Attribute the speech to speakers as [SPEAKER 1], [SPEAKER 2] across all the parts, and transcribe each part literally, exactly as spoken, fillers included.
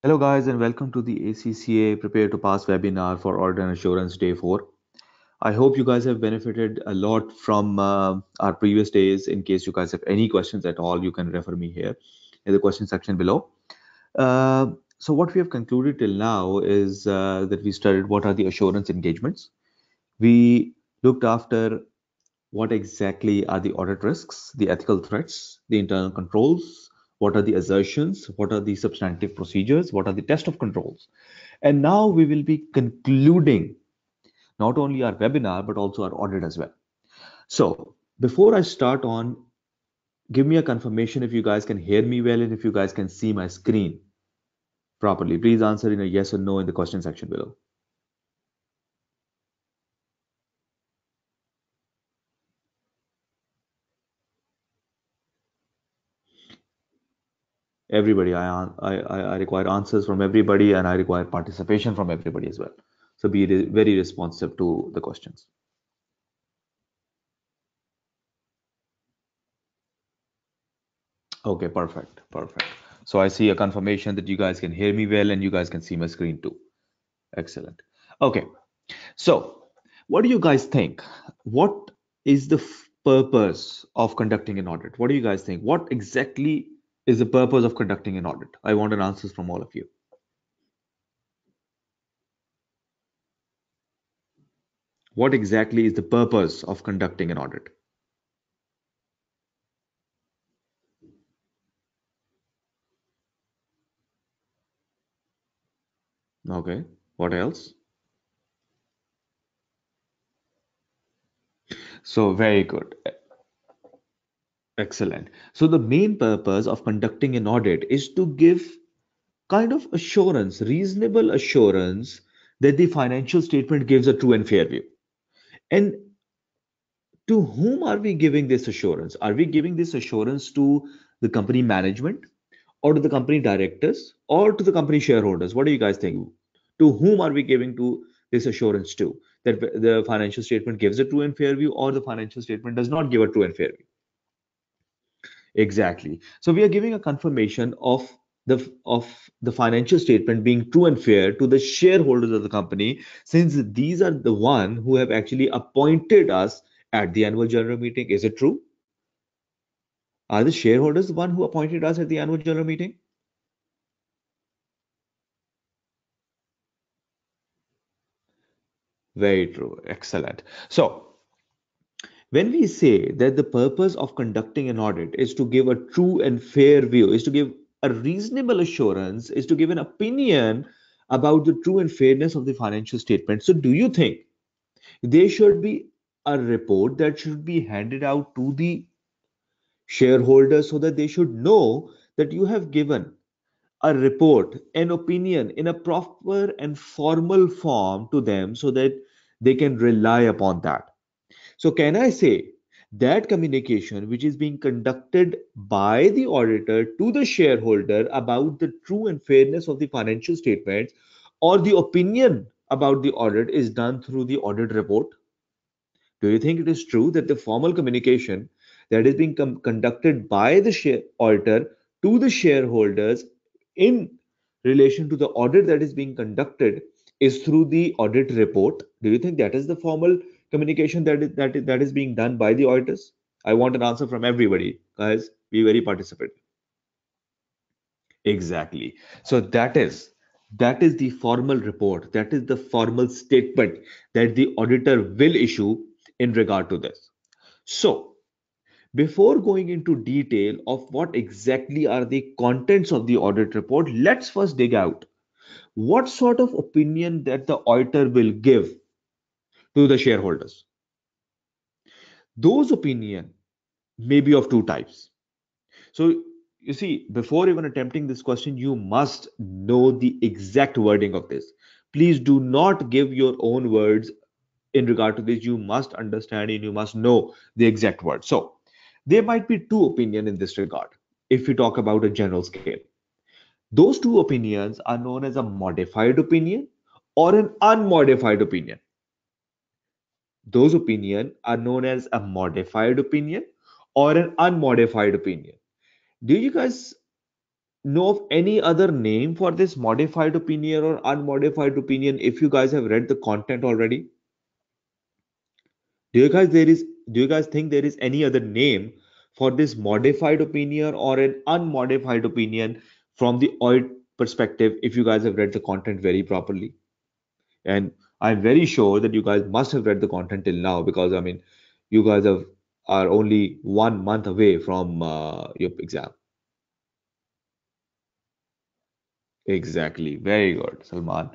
[SPEAKER 1] Hello, guys, and welcome to the A C C A Prepare to Pass webinar for Audit and Assurance Day four. I hope you guys have benefited a lot from uh, our previous days. In case you guys have any questions at all, you can refer me here in the question section below. Uh, so, what we have concluded till now is uh, that we studied what are the assurance engagements. We looked after what exactly are the audit risks, the ethical threats, the internal controls, what are the assertions, what are the substantive procedures, what are the test of controls. And now we will be concluding not only our webinar, but also our audit as well. So before I start on, give me a confirmation if you guys can hear me well and if you guys can see my screen properly. Please answer in a yes or no in the question section below. Everybody, I, I, I require answers from everybody and I require participation from everybody as well. So be re very responsive to the questions. Okay, perfect, perfect. So I see a confirmation that you guys can hear me well and you guys can see my screen too. Excellent. Okay, so what do you guys think? What is the f- purpose of conducting an audit? What do you guys think? What exactly is the purpose of conducting an audit? I want an answers from all of you. What exactly is the purpose of conducting an audit? Okay, what else? So very good. Excellent. So the main purpose of conducting an audit is to give kind of assurance, reasonable assurance that the financial statement gives a true and fair view. And to whom are we giving this assurance? Are we giving this assurance to the company management or to the company directors or to the company shareholders? What do you guys think? To whom are we giving to this assurance to that the financial statement gives a true and fair view or the financial statement does not give a true and fair view? Exactly. So we are giving a confirmation of the of the financial statement being true and fair to the shareholders of the company, since these are the one who have actually appointed us at the annual general meeting. Is it true? Are the shareholders the one who appointed us at the annual general meeting? Very true. Excellent. So when we say that the purpose of conducting an audit is to give a true and fair view, is to give a reasonable assurance, is to give an opinion about the true and fairness of the financial statement. So, do you think there should be a report that should be handed out to the shareholders so that they should know that you have given a report, an opinion in a proper and formal form to them so that they can rely upon that? So, can I say that communication which is being conducted by the auditor to the shareholder about the true and fairness of the financial statements or the opinion about the audit is done through the audit report? Do you think it is true that the formal communication that is being com- conducted by the share auditor to the shareholders in relation to the audit that is being conducted is through the audit report? Do you think that is the formal communication that is, that is, that is being done by the auditors? I want an answer from everybody, guys. Be very participant. Exactly. So that is that is the formal report. That is the formal statement that the auditor will issue in regard to this. So before going into detail of what exactly are the contents of the audit report, let's first dig out what sort of opinion that the auditor will give to the shareholders. Those opinion may be of two types. So you see, before even attempting this question, you must know the exact wording of this. Please do not give your own words in regard to this. You must understand and you must know the exact word. So there might be two opinions in this regard if we talk about a general scale. Those two opinions are known as a modified opinion or an unmodified opinion. Those opinions are known as a modified opinion or an unmodified opinion. Do you guys know of any other name for this modified opinion or unmodified opinion if you guys have read the content already? Do you guys there is do you guys think there is any other name for this modified opinion or an unmodified opinion from the audit perspective if you guys have read the content very properly? And I'm very sure that you guys must have read the content till now because I mean you guys have are only one month away from uh, your exam. Exactly. Very good, Salman.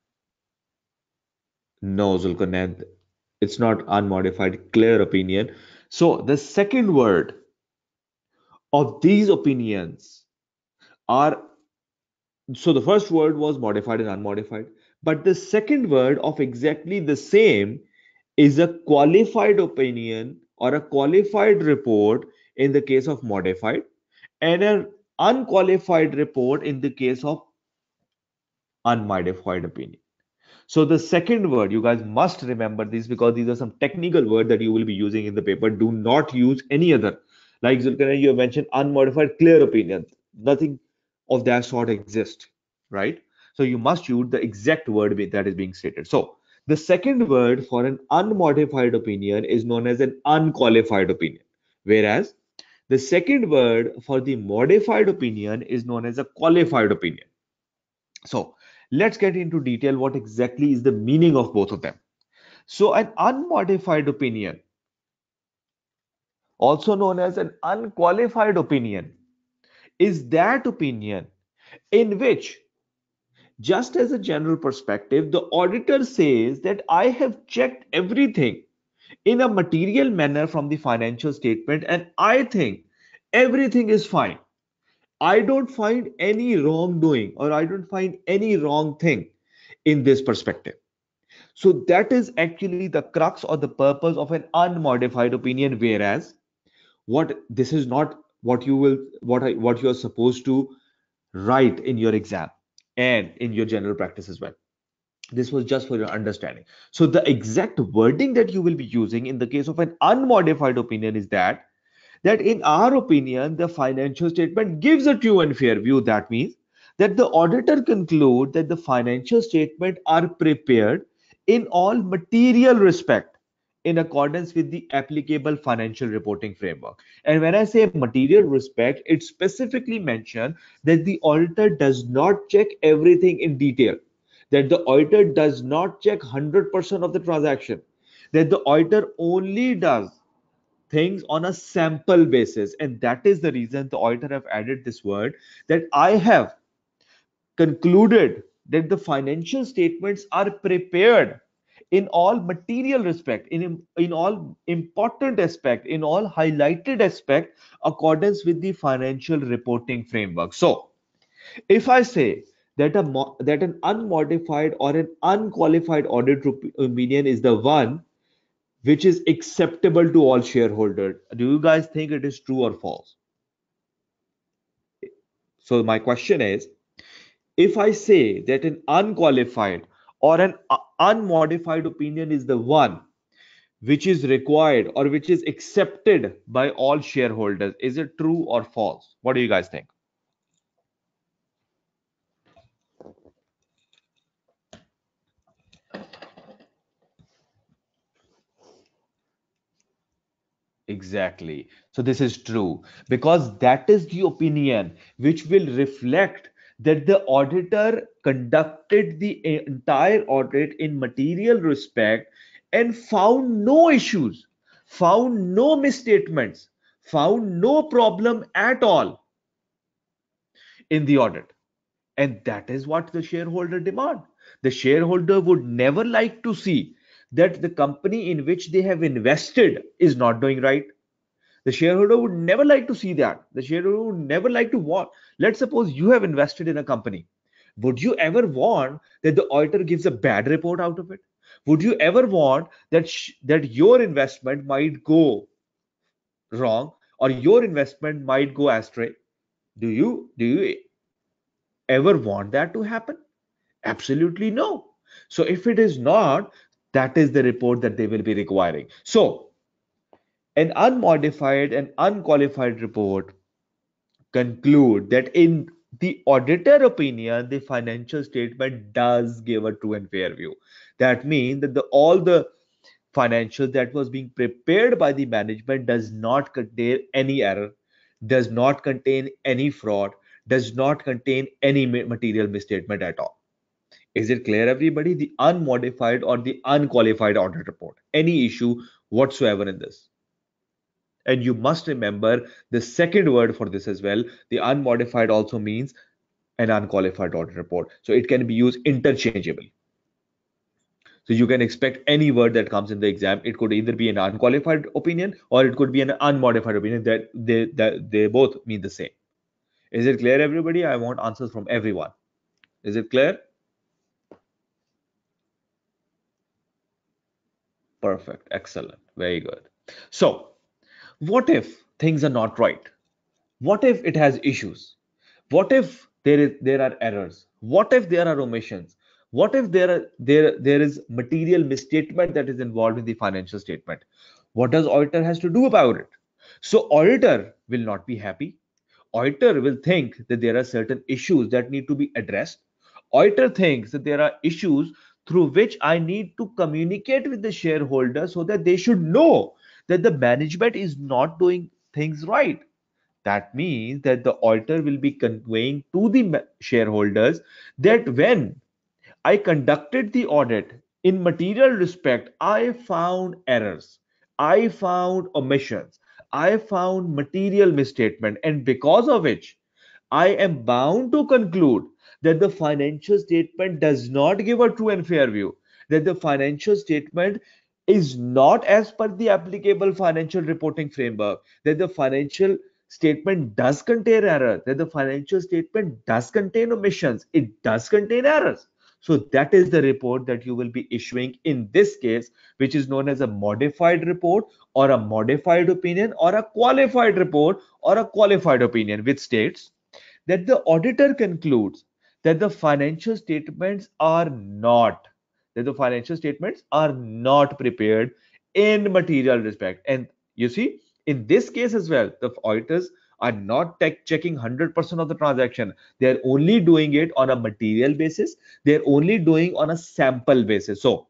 [SPEAKER 1] No, Zulkarnain, it's not unmodified, clear opinion. So the second word of these opinions are, so the first word was modified and unmodified, but the second word of exactly the same is a qualified opinion or a qualified report in the case of modified, and an unqualified report in the case of unmodified opinion. So the second word, you guys must remember this because these are some technical words that you will be using in the paper. Do not use any other. Like Zulkarnain, you have mentioned unmodified clear opinion. Nothing of that sort exists, right? So you must use the exact word that is being stated. So the second word for an unmodified opinion is known as an unqualified opinion, whereas the second word for the modified opinion is known as a qualified opinion. So let's get into detail what exactly is the meaning of both of them. So an unmodified opinion, also known as an unqualified opinion, is that opinion in which, just as a general perspective, the auditor says that I have checked everything in a material manner from the financial statement and I think everything is fine. I don't find any wrongdoing or I don't find any wrong thing in this perspective. So that is actually the crux or the purpose of an unmodified opinion. Whereas what this is not what you will what I, what you are supposed to write in your exam and in your general practice as well. This was just for your understanding. So the exact wording that you will be using in the case of an unmodified opinion is that that in our opinion, the financial statement gives a true and fair view. That means that the auditor conclude that the financial statement are prepared in all material respect in accordance with the applicable financial reporting framework. And when I say material respect, it specifically mentioned that the auditor does not check everything in detail, that the auditor does not check one hundred percent of the transaction, that the auditor only does things on a sample basis. And that is the reason the auditor have added this word, that I have concluded that the financial statements are prepared in all material respect, in, in all important aspect, in all highlighted aspect, accordance with the financial reporting framework. So if I say that a that an unmodified or an unqualified audit opinion is the one which is acceptable to all shareholders, do you guys think it is true or false? So my question is, if I say that an unqualified or an uh, unmodified opinion is the one which is required or which is accepted by all shareholders, is it true or false? What do you guys think? Exactly. So this is true because that is the opinion which will reflect that the auditor conducted the entire audit in material respect and found no issues, found no misstatements, found no problem at all in the audit. And that is what the shareholder demand. The shareholder would never like to see that the company in which they have invested is not doing right. The shareholder would never like to see that. The shareholder would never like to want. Let's suppose you have invested in a company. Would you ever want that the auditor gives a bad report out of it? Would you ever want that sh- that your investment might go wrong or your investment might go astray? Do you do you ever want that to happen? Absolutely no. So if it is not, that is the report that they will be requiring. So an unmodified and unqualified report conclude that in the auditor opinion, the financial statement does give a true and fair view. That means that the all the financials that was being prepared by the management does not contain any error, does not contain any fraud, does not contain any material misstatement at all. Is it clear, everybody? The unmodified or the unqualified audit report, any issue whatsoever in this. And you must remember the second word for this as well. The unmodified also means an unqualified audit report. So it can be used interchangeably. So you can expect any word that comes in the exam. It could either be an unqualified opinion or it could be an unmodified opinion. That they that they both mean the same. Is it clear, everybody? I want answers from everyone. Is it clear? Perfect. Excellent. Very good. So, what if things are not right? What if it has issues? What if there is there are errors? What if there are omissions? What if there are there there is material misstatement that is involved in the financial statement? What does auditor has to do about it? So auditor will not be happy. Auditor will think that there are certain issues that need to be addressed. Auditor thinks that there are issues through which I need to communicate with the shareholder so that they should know that the management is not doing things right. That means that the auditor will be conveying to the shareholders that when I conducted the audit in material respect, I found errors, I found omissions, I found material misstatement, and because of which I am bound to conclude that the financial statement does not give a true and fair view, that the financial statement is not as per the applicable financial reporting framework, that the financial statement does contain error, that the financial statement does contain omissions, it does contain errors. So that is the report that you will be issuing in this case, which is known as a modified report or a modified opinion or a qualified report or a qualified opinion, which states that the auditor concludes that the financial statements are not that the financial statements are not prepared in material respect. And you see, in this case as well, the auditors are not tech checking one hundred percent of the transaction. They're only doing it on a material basis. They're only doing on a sample basis. So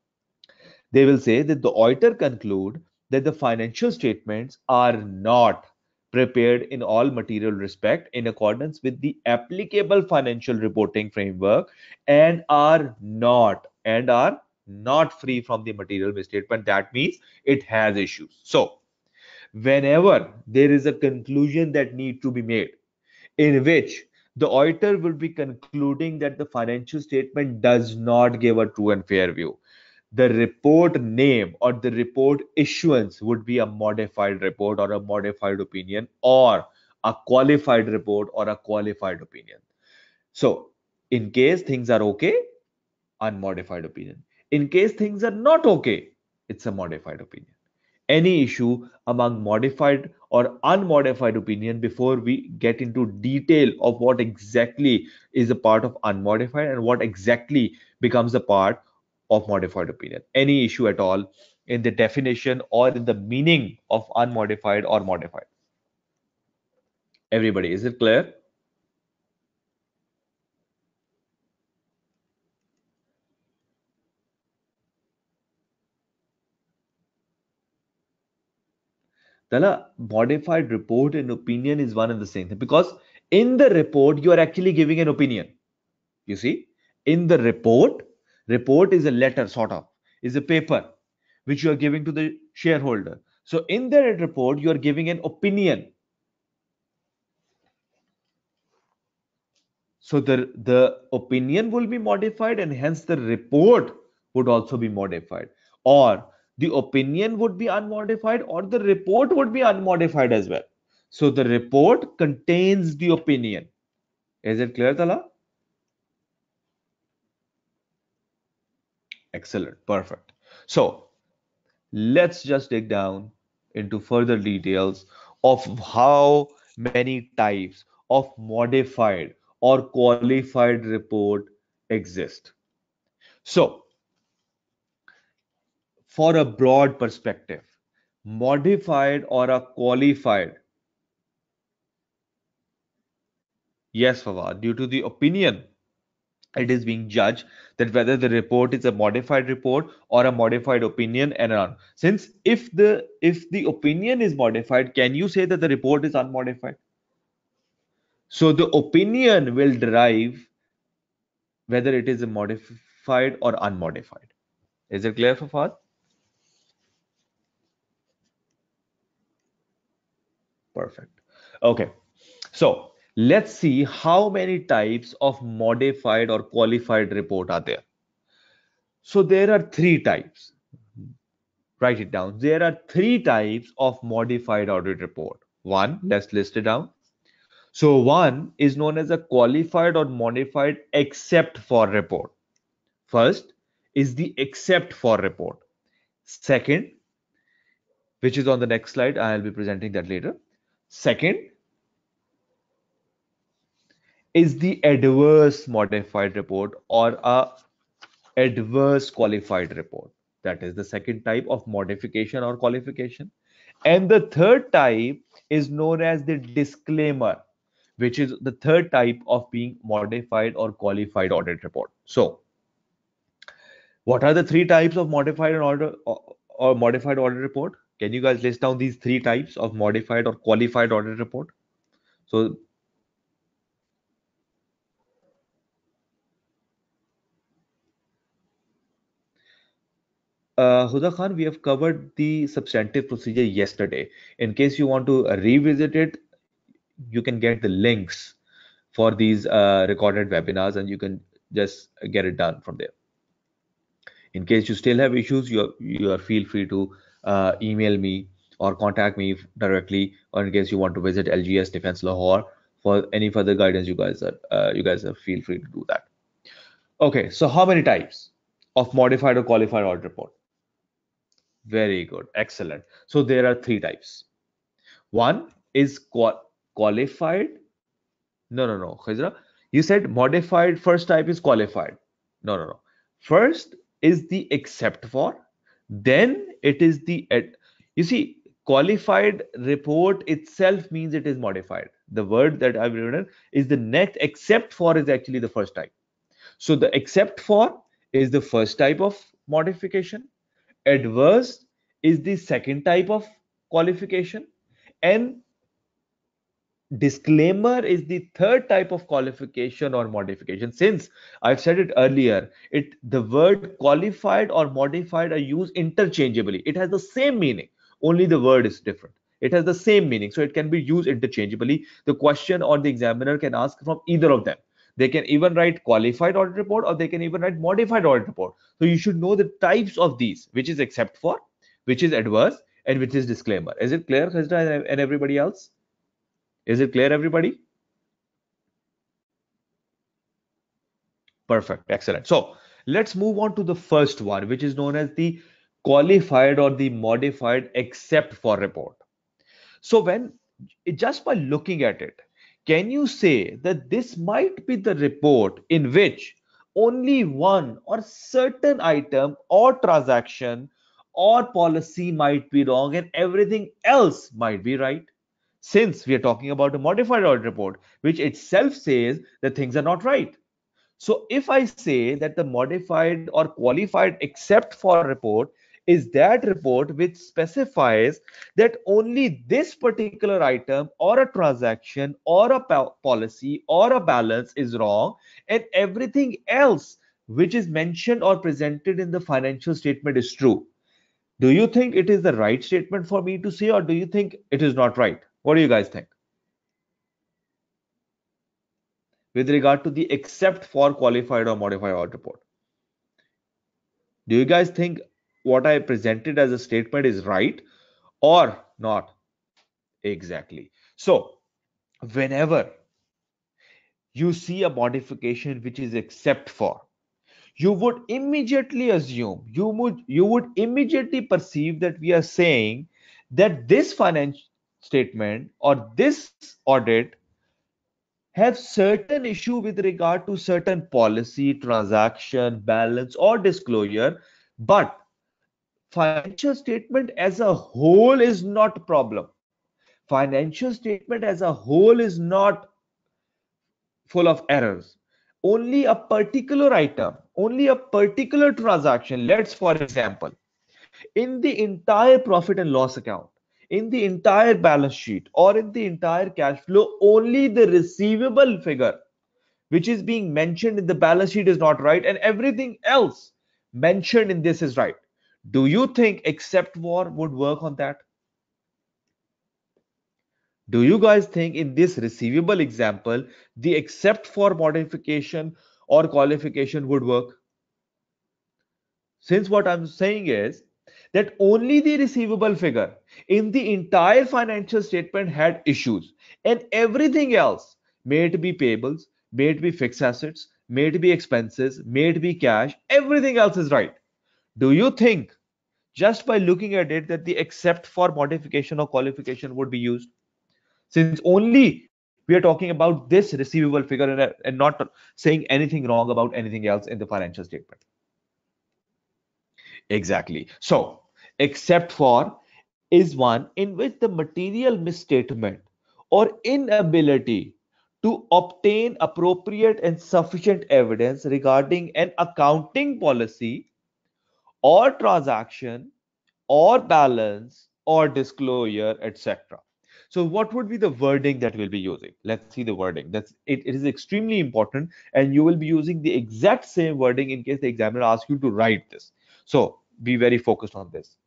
[SPEAKER 1] they will say that the auditor conclude that the financial statements are not prepared in all material respect in accordance with the applicable financial reporting framework and are not and are not free from the material misstatement. That means it has issues. So whenever there is a conclusion that need to be made in which the auditor will be concluding that the financial statement does not give a true and fair view, the report name or the report issuance would be a modified report or a modified opinion or a qualified report or a qualified opinion. So, in case things are okay, unmodified opinion. In case things are not okay, it's a modified opinion. Any issue among modified or unmodified opinion before we get into detail of what exactly is a part of unmodified and what exactly becomes a part of modified opinion. Any issue at all in the definition or in the meaning of unmodified or modified. Everybody, is it clear? Tala, modified report and opinion is one and the same thing because in the report you are actually giving an opinion. You see, in the report, report is a letter sort of, is a paper which you are giving to the shareholder. So in the report, you are giving an opinion. So the, the opinion will be modified and hence the report would also be modified. Or the opinion would be unmodified or the report would be unmodified as well. So the report contains the opinion. Is it clear, Tala? Excellent. Perfect. So let's just dig down into further details of how many types of modified or qualified report exist. So, for a broad perspective, modified or a qualified, Yes, Fawad, due to the opinion, it is being judged that whether the report is a modified report or a modified opinion and on. Since if the if the opinion is modified, can you say that the report is unmodified? So the opinion will derive whether it is a modified or unmodified. Is it clear, Fawad? Perfect. Okay. So let's see how many types of modified or qualified report are there. So there are three types. Write it down. There are three types of modified audit report. One, let's list it down. So one is known as a qualified or modified except for report. First is the except for report. Second, which is on the next slide, I'll be presenting that later. Second is the adverse modified report or a adverse qualified report. That is the second type of modification or qualification. And the third type is known as the disclaimer, which is the third type of being modified or qualified audit report. So, what are the three types of modified and order or, or modified audit report? Can you guys list down these three types of modified or qualified audit report? So, Uh, Huda Khan, we have covered the substantive procedure yesterday. In case you want to uh, revisit it, you can get the links for these uh, recorded webinars and you can just get it done from there. In case you still have issues, you are, you are feel free to uh, email me or contact me directly, or in case you want to visit L G S Defense Lahore for any further guidance, you guys are uh, you guys are feel free to do that. Okay, so how many types of modified or qualified audit report? Very good. Excellent. So there are three types. One is qual qualified. No, no, no. Khizra, you said modified. First type is qualified. No, no, no. First is the except for. Then it is the ad. You see, qualified report itself means it is modified. The word that I've written is the next except for is actually the first type. So the except for is the first type of modification. Adverse is the second type of qualification, and disclaimer is the third type of qualification or modification. Since I've said it earlier, it the word qualified or modified are used interchangeably. It has the same meaning, only the word is different. It has the same meaning, so it can be used interchangeably. The question or the examiner can ask from either of them. They can even write qualified audit report or they can even write modified audit report. So you should know the types of these, which is except for, which is adverse, and which is disclaimer. Is it clear, Khazra and everybody else? Is it clear, everybody? Perfect. Excellent. So let's move on to the first one, which is known as the qualified or the modified except for report. So when just by looking at it, can you say that this might be the report in which only one or certain item or transaction or policy might be wrong and everything else might be right? Since we are talking about a modified audit report, which itself says that things are not right. So if I say that the modified or qualified except for report is that report which specifies that only this particular item or a transaction or a policy or a balance is wrong and everything else which is mentioned or presented in the financial statement is true. Do you think it is the right statement for me to say, or do you think it is not right? What do you guys think with regard to the except for qualified or modified audit report? Do you guys think what I presented as a statement is right or not? Exactly. So, whenever you see a modification which is except for, you would immediately assume, you would you would immediately perceive that we are saying that this financial statement or this audit have certain issue with regard to certain policy, transaction, balance, or disclosure, but financial statement as a whole is not a problem. Financial statement as a whole is not full of errors. Only a particular item, only a particular transaction, let's for example, in the entire profit and loss account, in the entire balance sheet, or in the entire cash flow, only the receivable figure which is being mentioned in the balance sheet is not right, and everything else mentioned in this is right. Do you think except for would work on that? Do you guys think in this receivable example, the except for modification or qualification would work? Since what I'm saying is that only the receivable figure in the entire financial statement had issues, and everything else, may it be payables, may it be fixed assets, may it be expenses, may it be cash, everything else is right. Do you think just by looking at it that the except for modification or qualification would be used? Since only we are talking about this receivable figure and, and not saying anything wrong about anything else in the financial statement. Exactly. So, except for is one in which the material misstatement or inability to obtain appropriate and sufficient evidence regarding an accounting policy or transaction or balance or disclosure, et cetera. So, what would be the wording that we'll be using? Let's see the wording. That's it, it is extremely important, and you will be using the exact same wording in case the examiner asks you to write this. So, be very focused on this.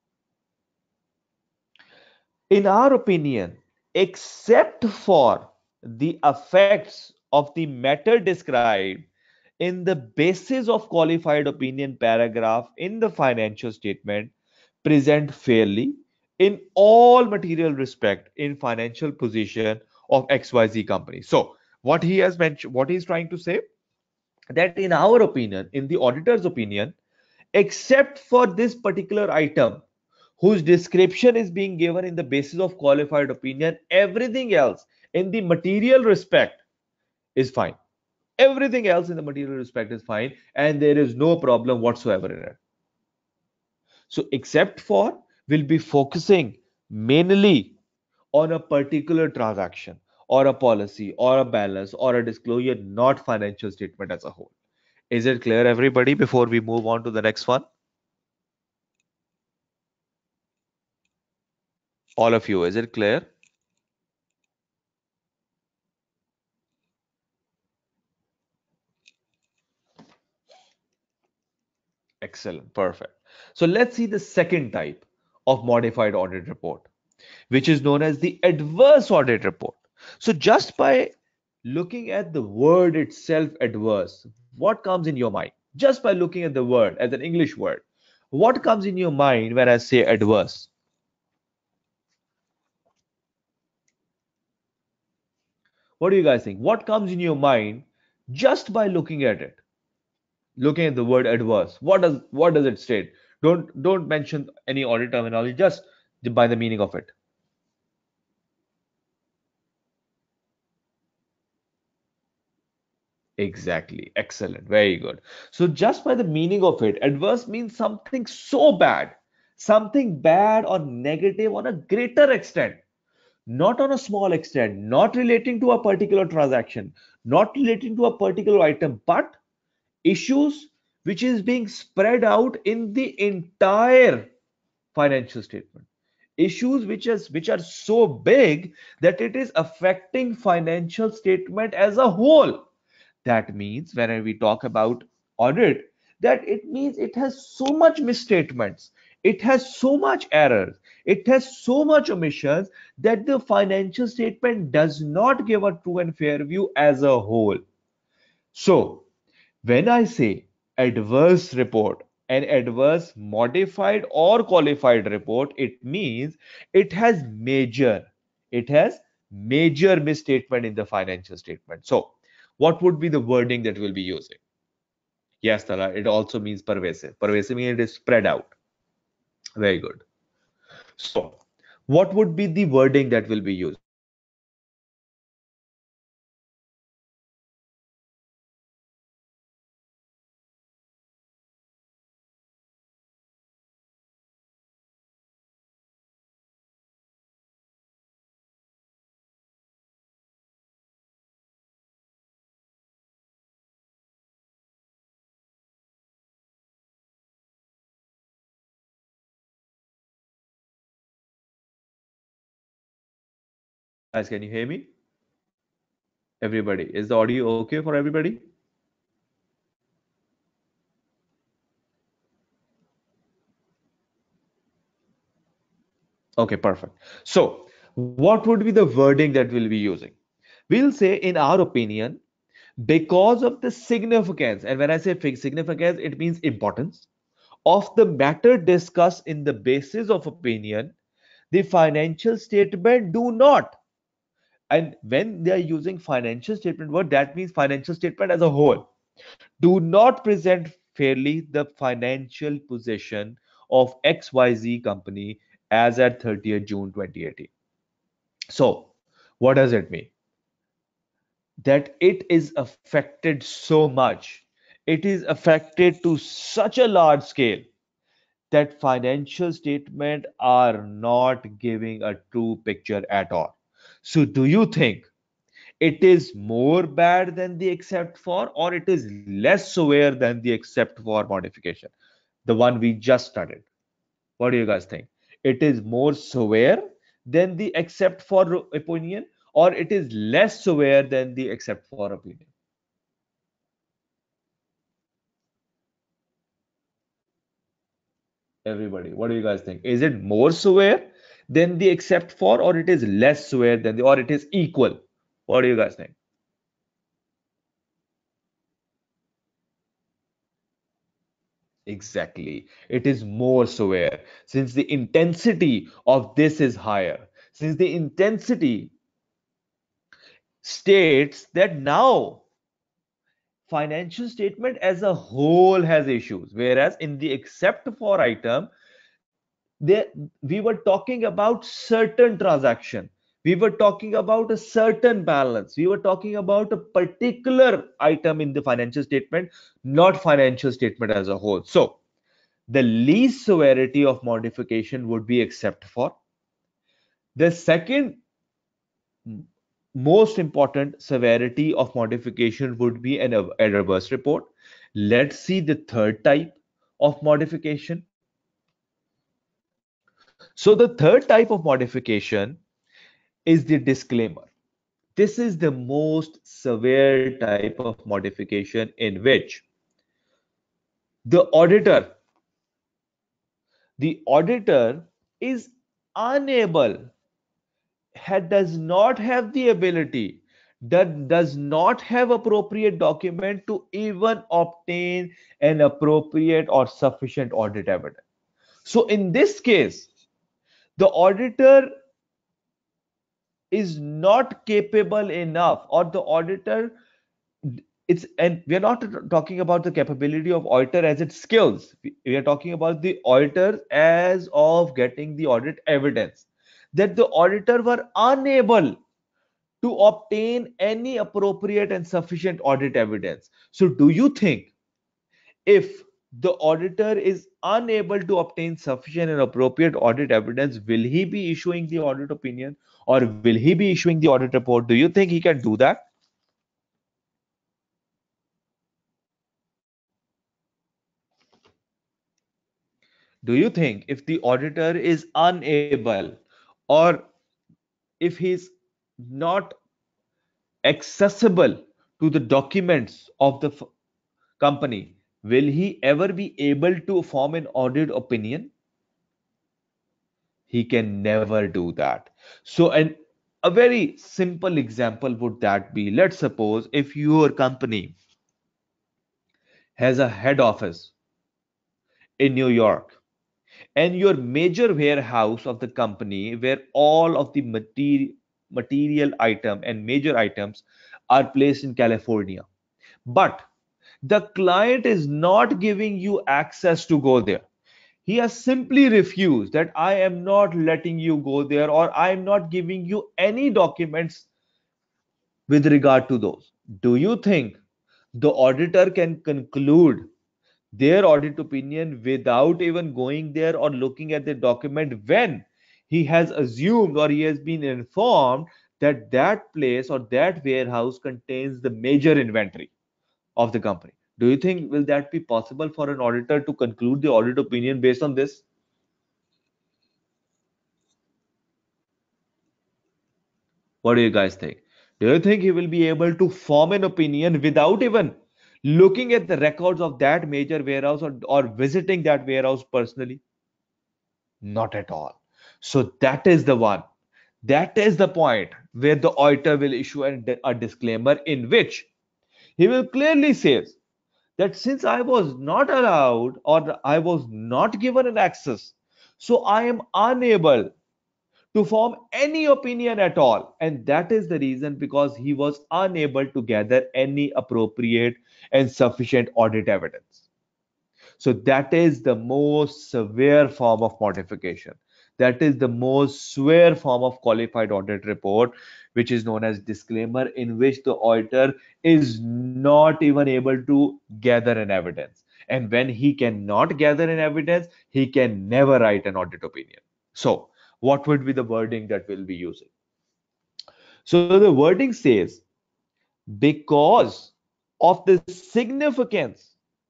[SPEAKER 1] In our opinion, except for the effects of the matter described in the basis of qualified opinion paragraph in the financial statement, present fairly in all material respect in financial position of X Y Z company. So, what he has mentioned, what he's trying to say, that in our opinion, in the auditor's opinion, except for this particular item whose description is being given in the basis of qualified opinion, everything else in the material respect is fine. Everything else in the material respect is fine, and there is no problem whatsoever in it. So, except for will be focusing mainly on a particular transaction or a policy or a balance or a disclosure, not financial statement as a whole. Is it clear, everybody, before we move on to the next one? All of you, is it clear? Excellent, perfect. So let's see the second type of modified audit report, which is known as the adverse audit report. So just by looking at the word itself, adverse, what comes in your mind? Just by looking at the word as an English word, what comes in your mind when I say adverse? What do you guys think? What comes in your mind just by looking at it? Looking at the word adverse, what does what does it state? Don't don't mention any audit terminology, just by the meaning of it. Exactly, excellent, very good. So just by the meaning of it, adverse means something so bad, something bad or negative on a greater extent, not on a small extent, not relating to a particular transaction, not relating to a particular item, but issues which is being spread out in the entire financial statement, issues which is which are so big that it is affecting financial statement as a whole. That means when we talk about audit, that it means it has so much misstatements, it has so much errors, it has so much omissions that the financial statement does not give a true and fair view as a whole. So when I say adverse report, an adverse modified or qualified report, it means it has major, it has major misstatement in the financial statement. So, what would be the wording that we'll be using? Yes, Tala, it also means pervasive. Pervasive means it is spread out. Very good. So, what would be the wording that we'll be using? Guys, can you hear me? Everybody, is the audio okay for everybody? Okay, perfect. So, what would be the wording that we'll be using? We'll say, in our opinion, because of the significance, and when I say significance, it means importance of the matter discussed in the basis of opinion, the financial statement do not. And when they are using financial statement word, that means financial statement as a whole, do not present fairly the financial position of X Y Z company as at thirtieth June twenty eighteen. So, what does it mean? That it is affected so much, it is affected to such a large scale that financial statements are not giving a true picture at all. So, do you think it is more bad than the except for, or it is less severe than the except for modification, the one we just studied? What do you guys think? It is more severe than the except for opinion, or it is less severe than the except for opinion? Everybody, what do you guys think? Is it more severe than the except for, or it is less severe than the, or it is equal? What do you guys think? Exactly. It is more severe since the intensity of this is higher. Since the intensity states that now financial statement as a whole has issues, whereas in the except for item, there we were talking about certain transaction, we were talking about a certain balance, we were talking about a particular item in the financial statement, not financial statement as a whole. So the least severity of modification would be except for. The second most important severity of modification would be an, a reverse report. Let's see the third type of modification. So the third type of modification is the disclaimer. This is the most severe type of modification in which the auditor, the auditor is unable, had, does not have the ability, that does not have appropriate document to even obtain an appropriate or sufficient audit evidence. So in this case, the auditor is not capable enough, or the auditor, it's, and we're not talking about the capability of auditor as its skills, we are talking about the auditor as of getting the audit evidence, that the auditor were unable to obtain any appropriate and sufficient audit evidence. So do you think, if the auditor is unable to obtain sufficient and appropriate audit evidence, will he be issuing the audit opinion, or will he be issuing the audit report? Do you think he can do that? Do you think if the auditor is unable, or if he's not accessible to the documents of the f- company, will he ever be able to form an audit opinion? He can never do that. So, an a very simple example would that be, let's suppose if your company has a head office in New York, and your major warehouse of the company where all of the material material item and major items are placed in California, but the client is not giving you access to go there. He has simply refused that I am not letting you go there, or I am not giving you any documents with regard to those. Do you think the auditor can conclude their audit opinion without even going there or looking at the document, when he has assumed or he has been informed that that place or that warehouse contains the major inventory of the company? Do you think will that be possible for an auditor to conclude the audit opinion based on this? What do you guys think? Do you think he will be able to form an opinion without even looking at the records of that major warehouse, or, or visiting that warehouse personally? Not at all. So that is the one. That is the point where the auditor will issue a, a disclaimer in which he will clearly say that since I was not allowed or I was not given an access, so I am unable to form any opinion at all. And that is the reason because he was unable to gather any appropriate and sufficient audit evidence. So that is the most severe form of modification. That is the most severe form of qualified audit report, which is known as disclaimer, in which the auditor is not even able to gather an evidence. And when he cannot gather an evidence, he can never write an audit opinion. So, what would be the wording that we'll be using? So, the wording says, because of the significance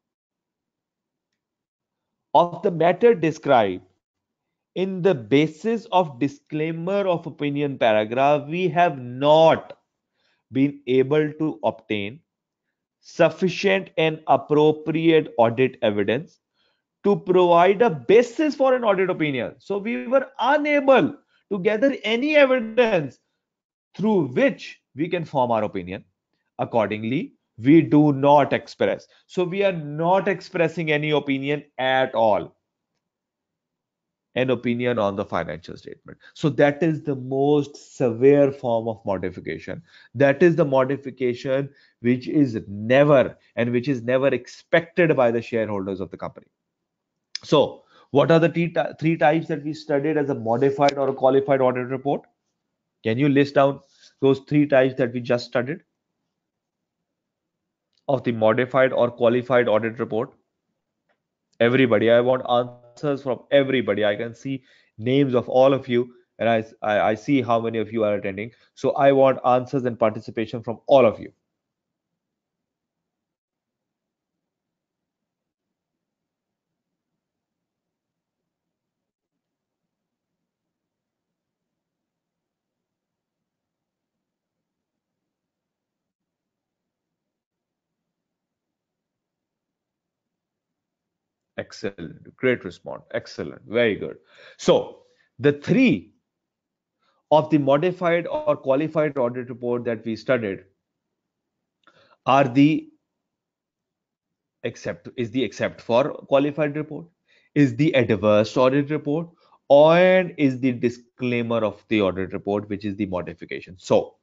[SPEAKER 1] of the matter described in the basis of disclaimer of opinion paragraph, we have not been able to obtain sufficient and appropriate audit evidence to provide a basis for an audit opinion. So we were unable to gather any evidence through which we can form our opinion. Accordingly, we do not express. So we are not expressing any opinion at all. An opinion on the financial statement. So that is the most severe form of modification. That is the modification which is never and which is never expected by the shareholders of the company. So what are the three types that we studied as a modified or a qualified audit report? Can you list down those three types that we just studied of the modified or qualified audit report? Everybody, I want answers from everybody. I can see names of all of you, and I, I, I see how many of you are attending. So I want answers and participation from all of you. Excellent. Great response. Excellent. Very good. So the three of the modified or qualified audit report that we studied are the except is the except for qualified report, is the adverse audit report, and is the disclaimer of the audit report, which is the modification. So,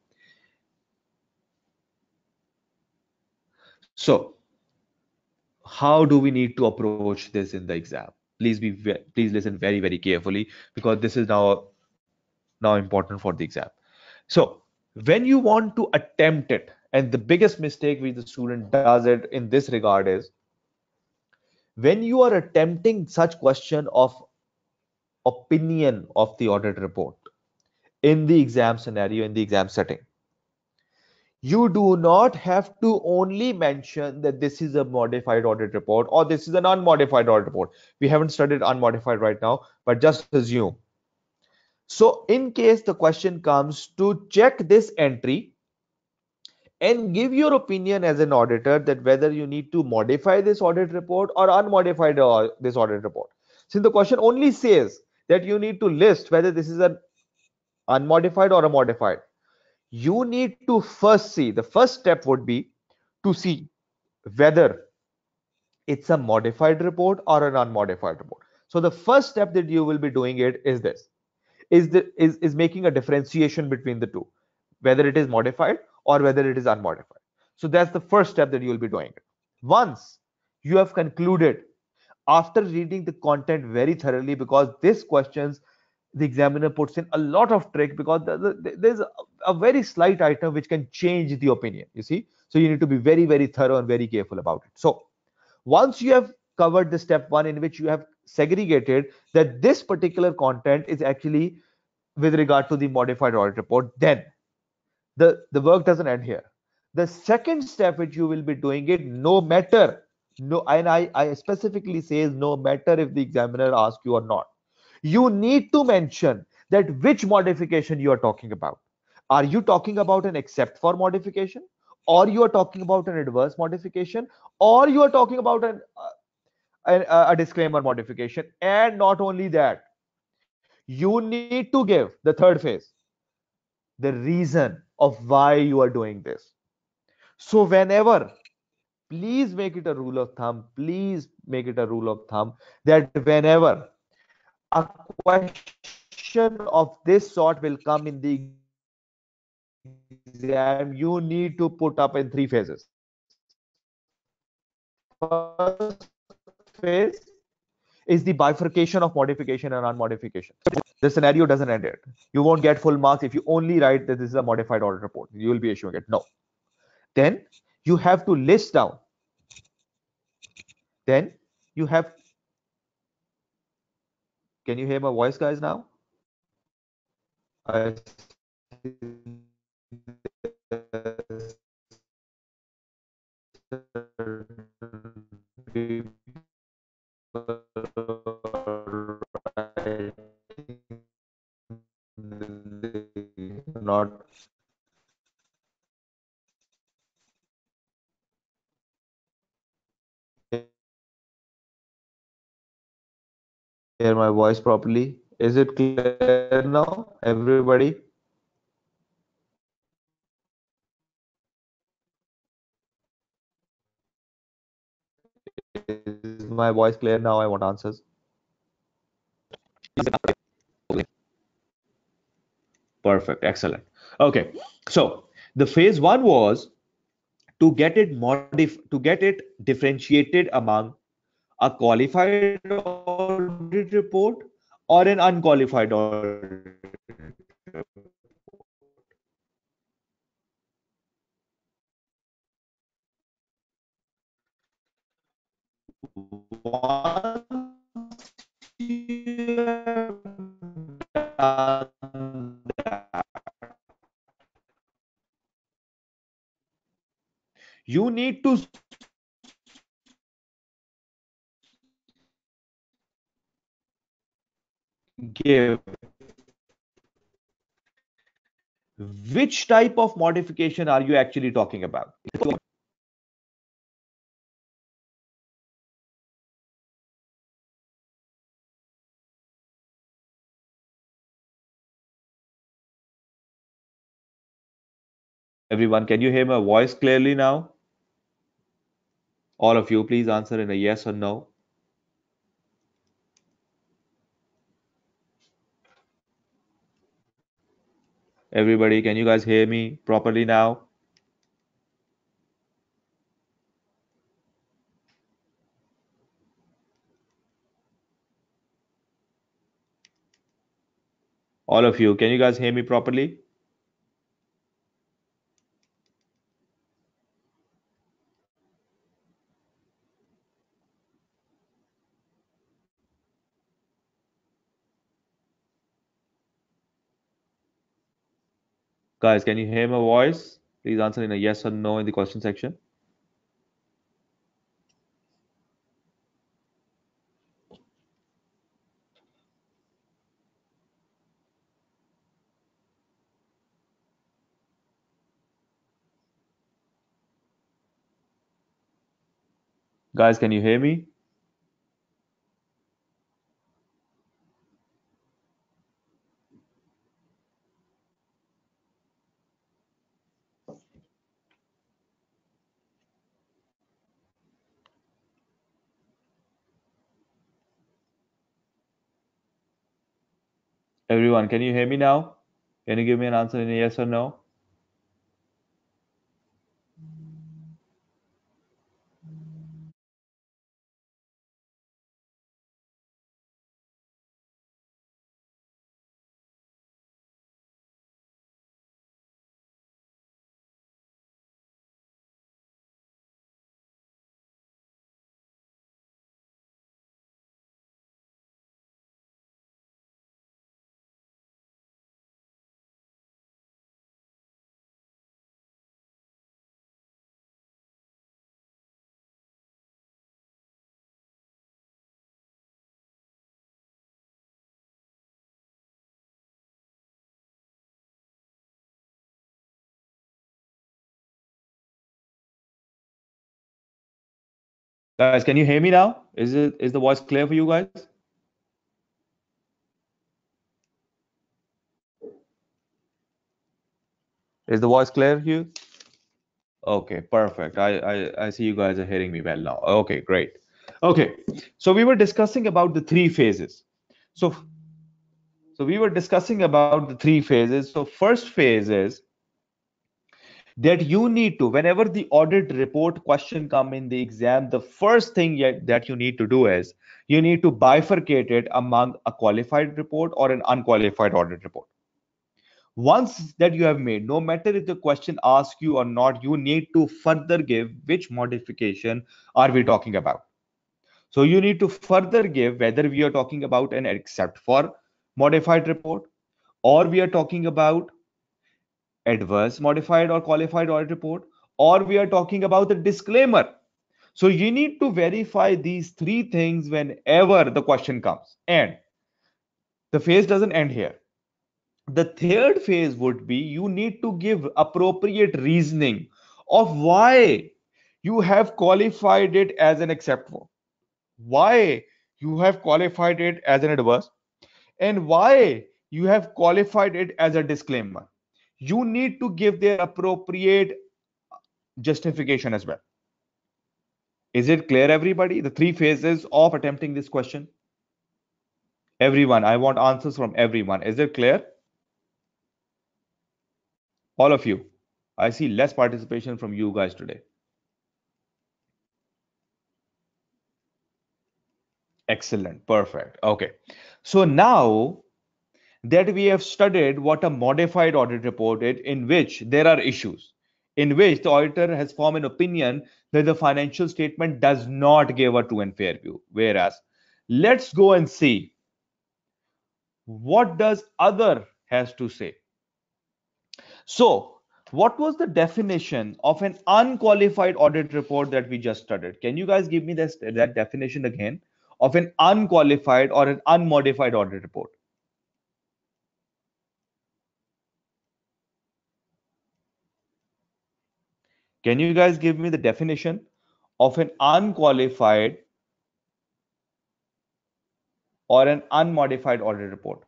[SPEAKER 1] so how do we need to approach this in the exam? Please be please listen very very carefully, because this is now now important for the exam. So when you want to attempt it, and the biggest mistake which the student does it in this regard is, when you are attempting such question of opinion of the audit report in the exam scenario, in the exam setting, you do not have to only mention that this is a modified audit report or this is an unmodified audit report. We haven't studied unmodified right now, but just assume. So in case the question comes to check this entry and give your opinion as an auditor that whether you need to modify this audit report or unmodified uh, this audit report. Since the question only says that you need to list whether this is an unmodified or a modified, you need to first see, the first step would be to see whether it's a modified report or an unmodified report. So the first step that you will be doing it is this, is the is, is making a differentiation between the two, whether it is modified or whether it is unmodified. So that's the first step that you will be doing it. Once you have concluded, after reading the content very thoroughly, because this questions the examiner puts in a lot of trick, because the, the, there's a, a very slight item which can change the opinion, you see. So you need to be very very thorough and very careful about it. So once you have covered the step one in which you have segregated that this particular content is actually with regard to the modified audit report, then the the work doesn't end here. The second step which you will be doing it, no matter, no, and i i specifically says no matter if the examiner asks you or not, you need to mention that which modification you are talking about. Are you talking about an except for modification, or you are talking about an adverse modification, or you are talking about an uh, a, a disclaimer modification? And not only that, you need to give the third phase, the reason of why you are doing this. So whenever, please make it a rule of thumb, please make it a rule of thumb that whenever a question of this sort will come in the exam, you need to put up in three phases. First phase is the bifurcation of modification and unmodification. The scenario doesn't end it. You won't get full marks if you only write that this is a modified audit report. You will be issuing it. No. Then you have to list down. Then you have. Can you hear my voice, guys? Now. I not hear my voice properly. Is it clear now, everybody? Is my voice clear now? I want answers. Perfect, excellent. Okay, so the phase one was to get it modif to get it differentiated among a qualified audit report or an unqualified audit. Once you have done that, you need to give which type of modification are you actually talking about. Everyone, can you hear my voice clearly now? All of you, please answer in a yes or no. Everybody, can you guys hear me properly now? All of you, can you guys hear me properly? Guys, can you hear my voice? Please answer in a yes or no in the question section. Guys, can you hear me? Everyone, can you hear me now? Can you give me an answer in a yes or no? Guys, can you hear me now? Is it is the voice clear for you guys? Is the voice clear here? Okay, perfect. I, I I see you guys are hearing me well now. Okay, great. Okay, so we were discussing about the three phases. So so we were discussing about the three phases. So first phase is that you need to, whenever the audit report question come in the exam, the first thing yet that you need to do is you need to bifurcate it among a qualified report or an unqualified audit report. Once that you have made, no matter if the question asks you or not, you need to further give which modification are we talking about. So you need to further give whether we are talking about an except for modified report, or we are talking about adverse modified or qualified audit report, or we are talking about the disclaimer. So you need to verify these three things whenever the question comes. And the phase doesn't end here. The third phase would be you need to give appropriate reasoning of why you have qualified it as an acceptable, why you have qualified it as an adverse, and why you have qualified it as a disclaimer. You need to give their appropriate justification as well. Is it clear, everybody? The three phases of attempting this question. Everyone, I want answers from everyone. Is it clear? All of you. I see less participation from you guys today. Excellent. Perfect. Okay. So now that we have studied what a modified audit report is, in which there are issues, in which the auditor has formed an opinion that the financial statement does not give a true and fair view. Whereas, let's go and see what does other has to say. So, what was the definition of an unqualified audit report that we just studied? Can you guys give me this, that definition again of an unqualified or an unmodified audit report? Can you guys give me the definition of an unqualified or an unmodified audit report?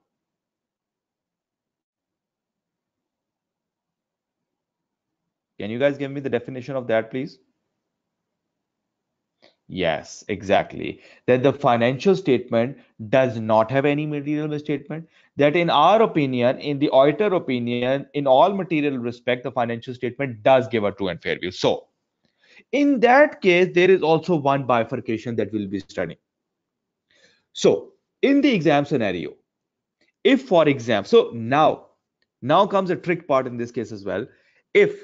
[SPEAKER 1] Can you guys give me the definition of that, please? Yes, exactly. That the financial statement does not have any material misstatement. That in our opinion, in the auditor opinion, in all material respect, the financial statement does give a true and fair view. So, in that case, there is also one bifurcation that we'll be studying. So, in the exam scenario, if for example, so now, now comes a trick part in this case as well. If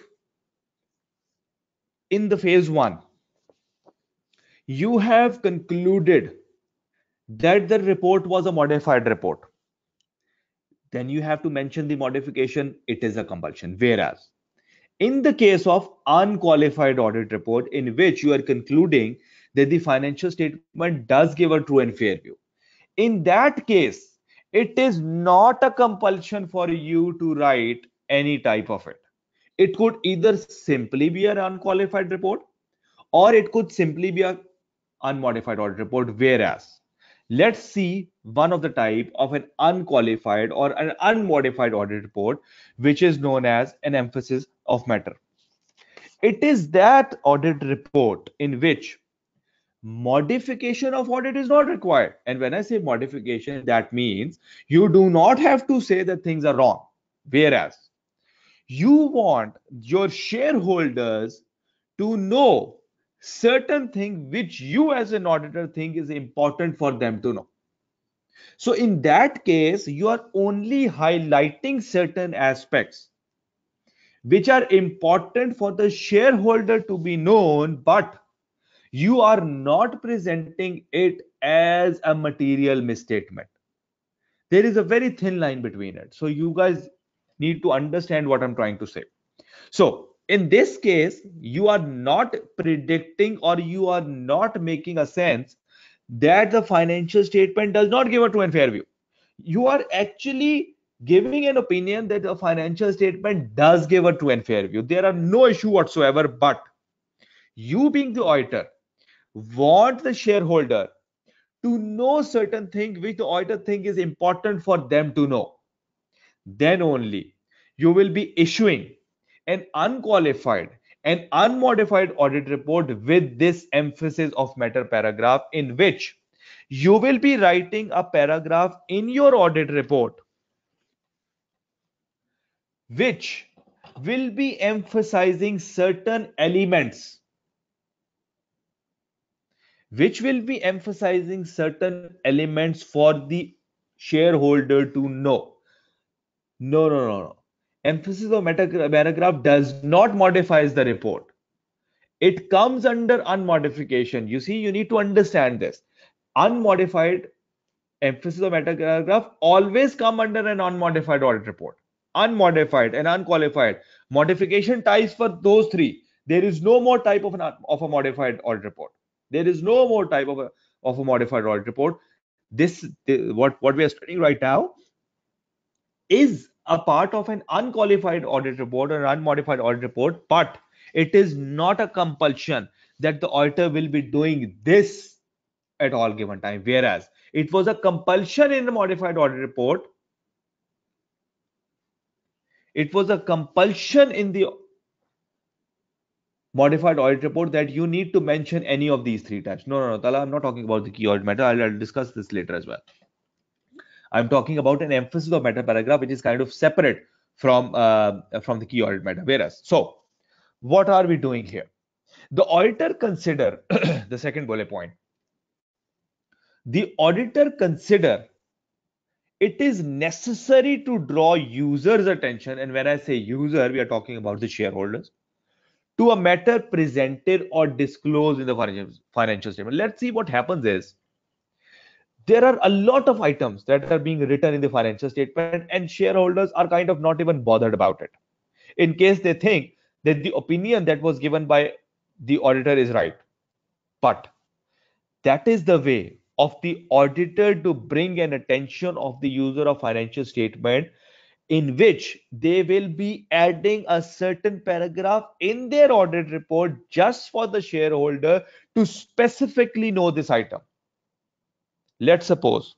[SPEAKER 1] in the phase one, you have concluded that the report was a modified report, then you have to mention the modification, it is a compulsion. Whereas in the case of unqualified audit report, in which you are concluding that the financial statement does give a true and fair view, in that case, it is not a compulsion for you to write any type of it. It could either simply be an unqualified report, or it could simply be a unmodified audit report. Whereas, let's see one of the type of an unqualified or an unmodified audit report, which is known as an emphasis of matter. It is that audit report in which modification of audit is not required. And when I say modification, that means you do not have to say that things are wrong. Whereas you want your shareholders to know certain thing which you as an auditor think is important for them to know. So in that case, you are only highlighting certain aspects which are important for the shareholder to be known, but you are not presenting it as a material misstatement. There is a very thin line between it. So you guys need to understand what I'm trying to say. So in this case, you are not predicting or you are not making a sense that the financial statement does not give a true and fair view. You are actually giving an opinion that the financial statement does give a true and fair view. There are no issue whatsoever, but you being the auditor, want the shareholder to know certain thing which the auditor think is important for them to know, then only you will be issuing an unqualified and unmodified audit report with this emphasis of matter paragraph, in which you will be writing a paragraph in your audit report which will be emphasizing certain elements, which will be emphasizing certain elements for the shareholder to know. No, no, no, no. Emphasis of meta paragraph does not modifies the report. It comes under unmodification. You see, you need to understand this. Unmodified emphasis of meta paragraph always come under an unmodified audit report. Unmodified and unqualified. Modification types for those three. There is no more type of an of a modified audit report. There is no more type of a of a modified audit report. This, what what we are studying right now is a part of an unqualified audit report or unmodified audit report, but it is not a compulsion that the auditor will be doing this at all given time. Whereas it was a compulsion in the modified audit report, it was a compulsion in the modified audit report that you need to mention any of these three types. No, no, no, Tala, I'm not talking about the key audit matter. I'll, I'll discuss this later as well. I'm talking about an emphasis of meta paragraph, which is kind of separate from uh, from the key audit matter. Whereas, so what are we doing here? The auditor consider the second bullet point. The auditor consider it is necessary to draw users' attention, and when I say user, we are talking about the shareholders, to a matter presented or disclosed in the financial financial statement. Let's see what happens is there are a lot of items that are being written in the financial statement, and shareholders are kind of not even bothered about it, in case they think that the opinion that was given by the auditor is right. But that is the way of the auditor to bring an attention of the user of financial statement, in which they will be adding a certain paragraph in their audit report just for the shareholder to specifically know this item. Let's suppose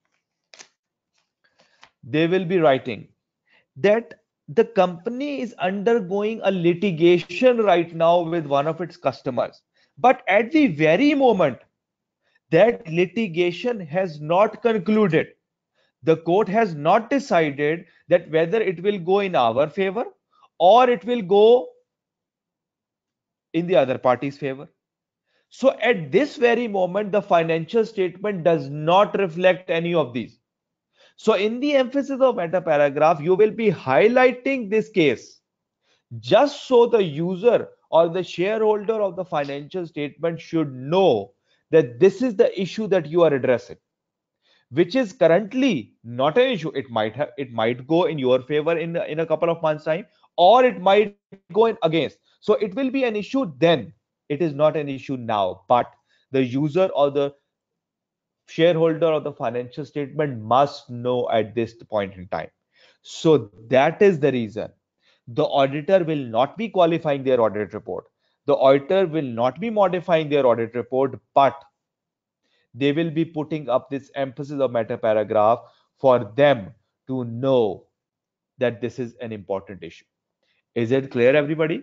[SPEAKER 1] they will be writing that the company is undergoing a litigation right now with one of its customers, but at the very moment that litigation has not concluded, the court has not decided that whether it will go in our favor or it will go in the other party's favor. So at this very moment, the financial statement does not reflect any of these. So in the emphasis of meta paragraph, you will be highlighting this case just so the user or the shareholder of the financial statement should know that this is the issue that you are addressing, which is currently not an issue. It might have, it might go in your favor in in a couple of months time, or it might go in against. So it will be an issue then. It is not an issue now, but the user or the shareholder of the financial statement must know at this point in time. So that is the reason the auditor will not be qualifying their audit report. The auditor will not be modifying their audit report, but they will be putting up this emphasis of meta paragraph for them to know that this is an important issue. Is it clear, everybody?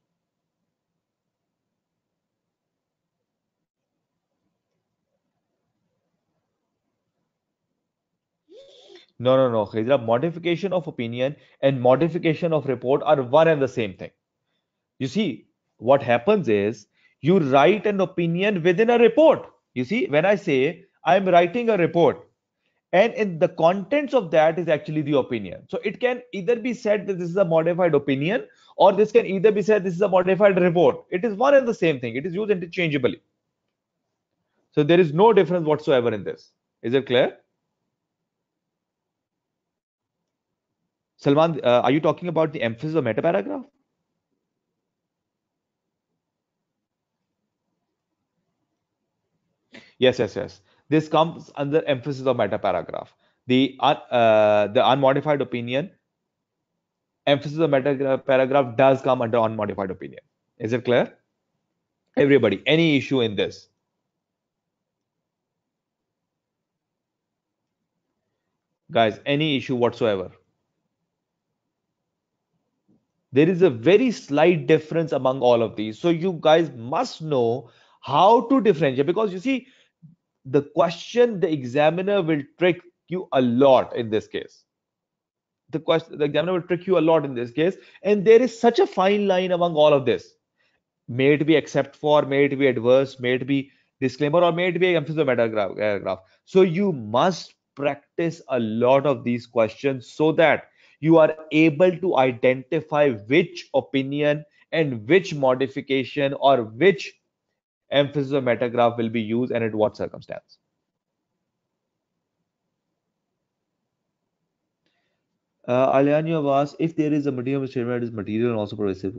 [SPEAKER 1] No, no, no, Khizra. Modification of opinion and modification of report are one and the same thing. You see, what happens is you write an opinion within a report. You see, when I say I'm writing a report, and in the contents of that is actually the opinion. So it can either be said that this is a modified opinion, or this can either be said this is a modified report. It is one and the same thing. It is used interchangeably. So there is no difference whatsoever in this. Is it clear? Salman, uh, are you talking about the emphasis of meta paragraph? Yes, yes, yes. This comes under emphasis of meta paragraph. The un, uh, the unmodified opinion, emphasis of meta paragraph does come under unmodified opinion. Is it clear? Everybody, any issue in this? Guys, any issue whatsoever. There is a very slight difference among all of these. So you guys must know how to differentiate, because you see, the question, the examiner will trick you a lot in this case. The question, the examiner will trick you a lot in this case, and there is such a fine line among all of this. May it be except for, may it be adverse, may it be disclaimer, or may it be emphasis or metagraph. paragraph. So you must practice a lot of these questions so that you are able to identify which opinion and which modification or which emphasis or metagraph will be used and at what circumstance. Uh, Alian, you have asked if there is a material statement that is material and also pervasive.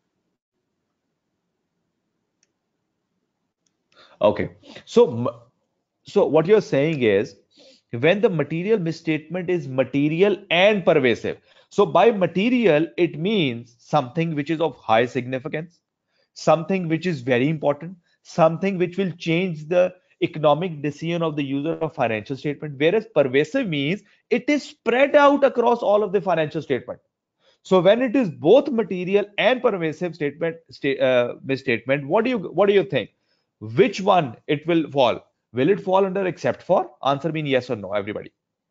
[SPEAKER 1] Okay, so so what you're saying is when the material misstatement is material and pervasive. So by material, it means something which is of high significance, something which is very important, something which will change the economic decision of the user of financial statement. Whereas pervasive means it is spread out across all of the financial statement. So when it is both material and pervasive statement, sta- uh, misstatement, what do you what do you think? Which one it will fall? Will it fall under except for? Answer mean yes or no, everybody.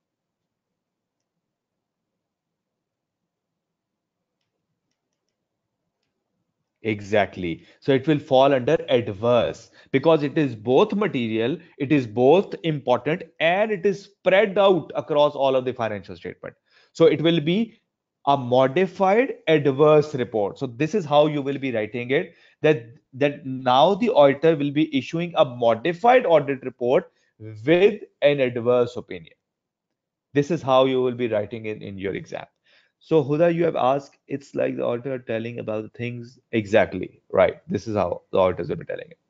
[SPEAKER 1] Exactly. So it will fall under adverse because it is both material, it is both important, and it is spread out across all of the financial statement. So it will be a modified adverse report. So this is how you will be writing it, that that now the auditor will be issuing a modified audit report with an adverse opinion. This is how you will be writing it in your exam. So Huda, you have asked, it's like the auditor telling about the things exactly, right? This is how the auditors will be telling it.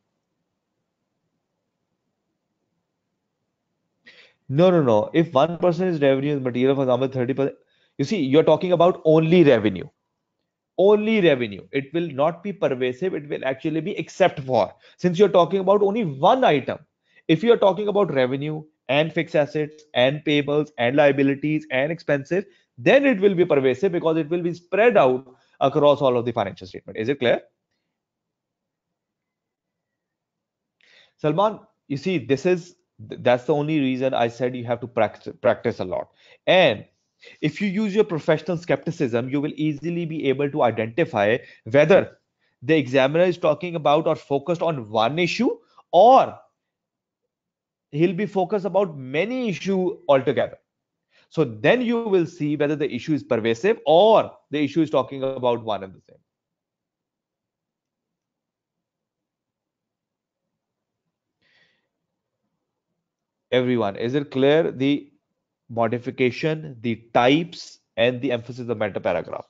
[SPEAKER 1] No, no, no. If one percent is revenue is material, for example, thirty percent, you see, you're talking about only revenue. Only revenue. It will not be pervasive. It will actually be except for. Since you're talking about only one item. If you're talking about revenue and fixed assets and payables and liabilities and expenses, then it will be pervasive because it will be spread out across all of the financial statement. Is it clear? Salman, you see, this is that's the only reason I said you have to practice practice a lot. And if you use your professional skepticism, you will easily be able to identify whether the examiner is talking about or focused on one issue, or he'll be focused about many issue altogether. So then you will see whether the issue is pervasive or the issue is talking about one and the same. Everyone, is it clear? The modification, the types, and the emphasis of meta paragraph.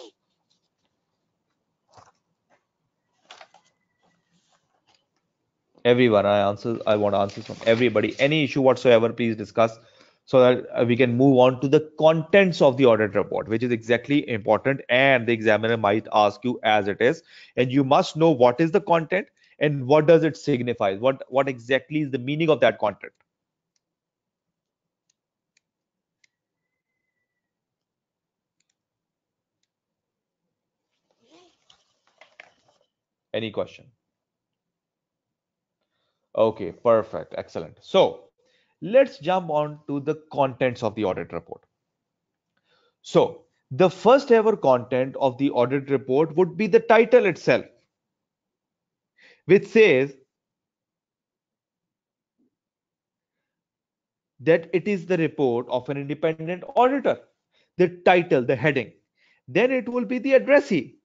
[SPEAKER 1] Everyone, I answer. I want answers from everybody. Any issue whatsoever, please discuss so that uh, we can move on to the contents of the audit report, which is exactly important, and the examiner might ask you as it is, and you must know what is the content and what does it signify. What what exactly is the meaning of that content? Any question? Okay, perfect, excellent. So let's jump on to the contents of the audit report. So the first ever content of the audit report would be the title itself, which says that it is the report of an independent auditor. The title, the heading. Then it will be the addressee,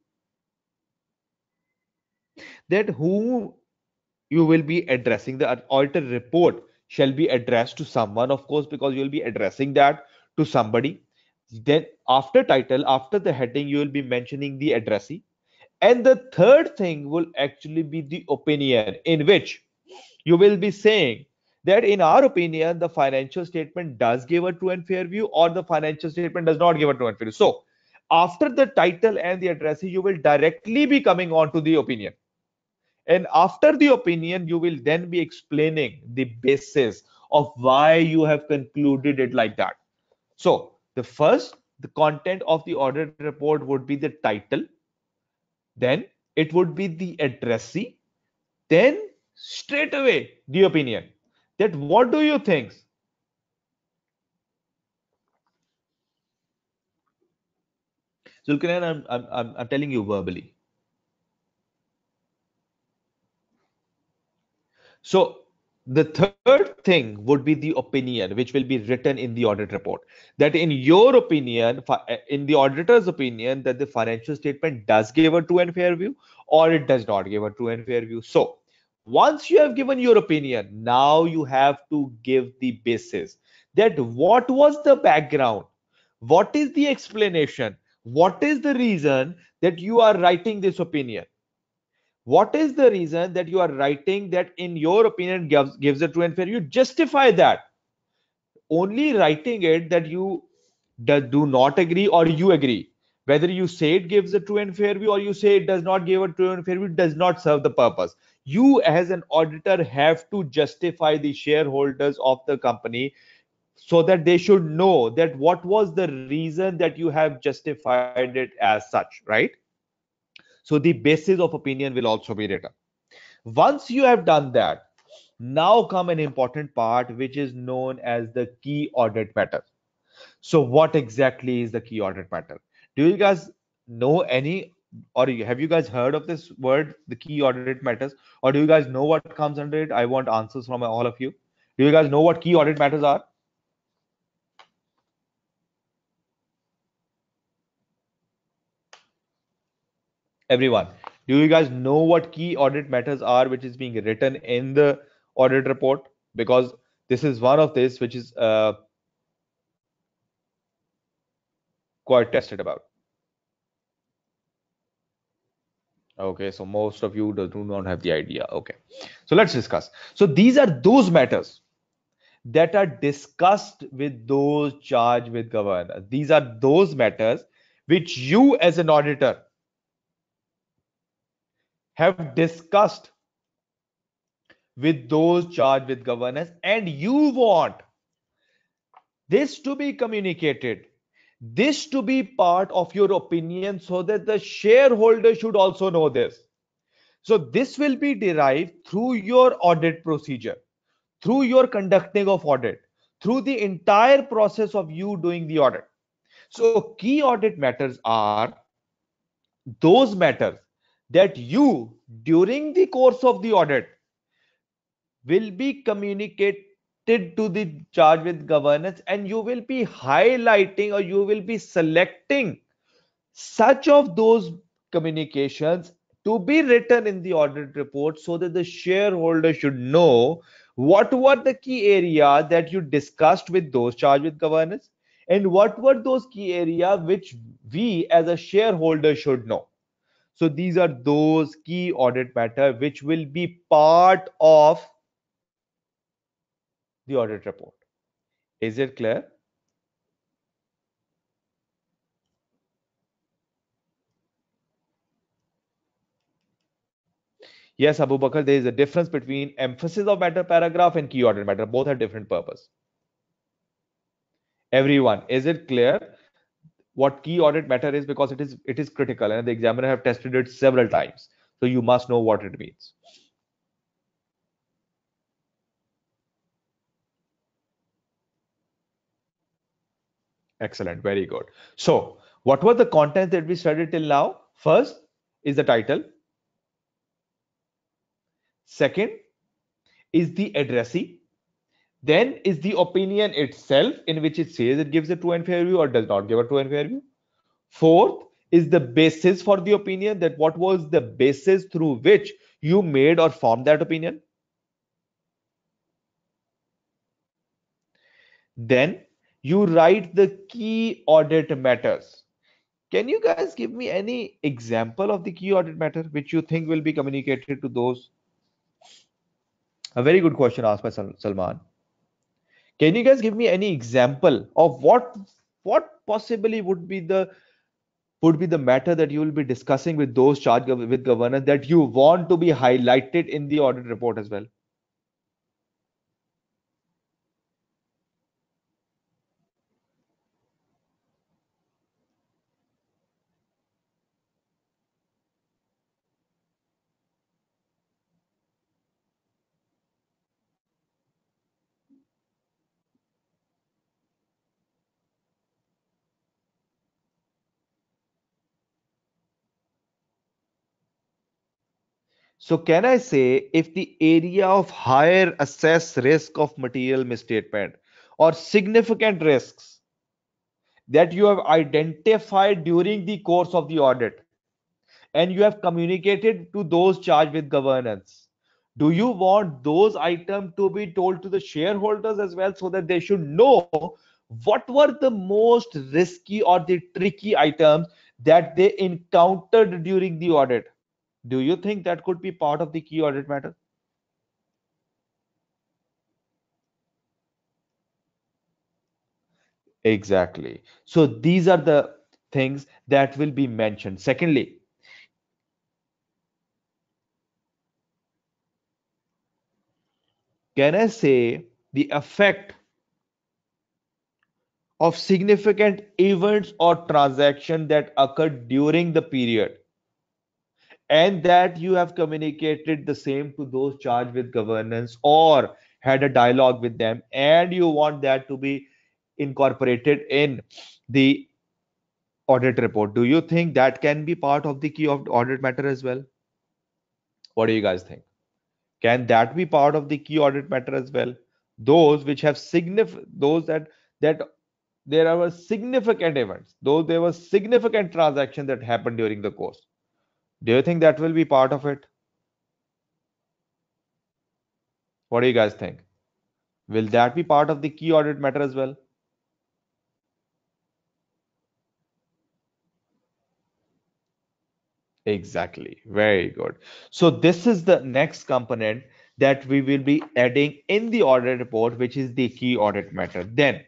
[SPEAKER 1] that whom you will be addressing. The auditor report shall be addressed to someone, of course, because you will be addressing that to somebody. Then after title, after the heading, you will be mentioning the addressee. And the third thing will actually be the opinion, in which you will be saying that in our opinion, the financial statement does give a true and fair view, or the financial statement does not give a true and fair view. So after the title and the addressee, you will directly be coming on to the opinion. And after the opinion, you will then be explaining the basis of why you have concluded it like that. So the first, the content of the audit report would be the title, then it would be the addressee, then straight away the opinion. That what do you think? Zulkarnain, I'm, I'm, I'm, I'm telling you verbally. So the third thing would be the opinion, which will be written in the audit report. That in your opinion, in the auditor's opinion, that the financial statement does give a true and fair view, or it does not give a true and fair view. So once you have given your opinion, now you have to give the basis. That what was the background? What is the explanation? What is the reason that you are writing this opinion? What is the reason that you are writing that in your opinion gives, gives a true and fair? You justify that. Only writing it that you do, do not agree or you agree. Whether you say it gives a true and fair view or you say it does not give a true and fair view, does not serve the purpose. You as an auditor have to justify the shareholders of the company so that they should know that what was the reason that you have justified it as such, right? So the basis of opinion will also be written. Once you have done that, now come an important part which is known as the key audit matter. So what exactly is the key audit matter? Do you guys know any, or have you guys heard of this word, the key audit matters? Or do you guys know what comes under it? I want answers from all of you. Do you guys know what key audit matters are? Everyone, do you guys know what key audit matters are which is being written in the audit report? Because this is one of this which is uh, quite tested about. Okay, so most of you do not have the idea. Okay, so let's discuss. So these are those matters that are discussed with those charged with governance. These are those matters which you as an auditor have discussed with those charged with governance, and you want this to be communicated, this to be part of your opinion so that the shareholder should also know this. So this will be derived through your audit procedure, through your conducting of audit, through the entire process of you doing the audit. So key audit matters are those matters that you during the course of the audit will be communicated to the charge with governance, and you will be highlighting or you will be selecting such of those communications to be written in the audit report so that the shareholder should know what were the key area that you discussed with those charged with governance and what were those key area which we as a shareholder should know. So these are those key audit matter which will be part of the audit report. Is it clear? Yes, Abu Bakr, there is a difference between emphasis of matter paragraph and key audit matter. Both have different purpose. Everyone, is it clear what key audit matter is? Because it is it is critical and the examiner have tested it several times. So you must know what it means. Excellent, very good. So what were the contents that we studied till now? First is the title. Second is the addressee. Then is the opinion itself, in which it says it gives a true and fair view or does not give a true and fair view. Fourth is the basis for the opinion, that what was the basis through which you made or formed that opinion. Then you write the key audit matters. Can you guys give me any example of the key audit matter which you think will be communicated to those? A very good question asked by Salman. Can you guys give me any example of what what possibly would be the would be the matter that you will be discussing with those charged with governance that you want to be highlighted in the audit report as well? So can I say if the area of higher assess risk of material misstatement or significant risks that you have identified during the course of the audit and you have communicated to those charged with governance, do you want those items to be told to the shareholders as well so that they should know what were the most risky or the tricky items that they encountered during the audit? Do you think that could be part of the key audit matter? Exactly. So these are the things that will be mentioned. Secondly, can I say the effect of significant events or transaction that occurred during the period and that you have communicated the same to those charged with governance or had a dialogue with them and you want that to be incorporated in the audit report? Do you think that can be part of the key of audit matter as well? What do you guys think? Can that be part of the key audit matter as well? Those which have significant, those that that there are significant events, though there was significant transaction that happened during the course. Do you think that will be part of it? What do you guys think? Will that be part of the key audit matter as well? Exactly. Very good. So this is the next component that we will be adding in the audit report, which is the key audit matter. Then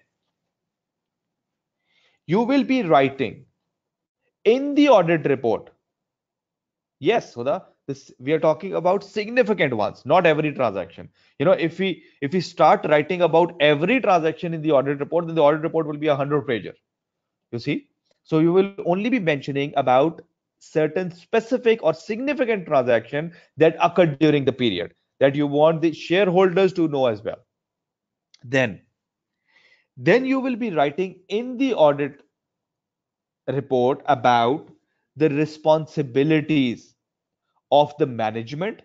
[SPEAKER 1] you will be writing in the audit report. Yes, Huda, this we are talking about significant ones, not every transaction. You know, if we if we start writing about every transaction in the audit report, then the audit report will be a hundred pager. You see? So you will only be mentioning about certain specific or significant transaction that occurred during the period that you want the shareholders to know as well. Then, then you will be writing in the audit report about the responsibilities of the management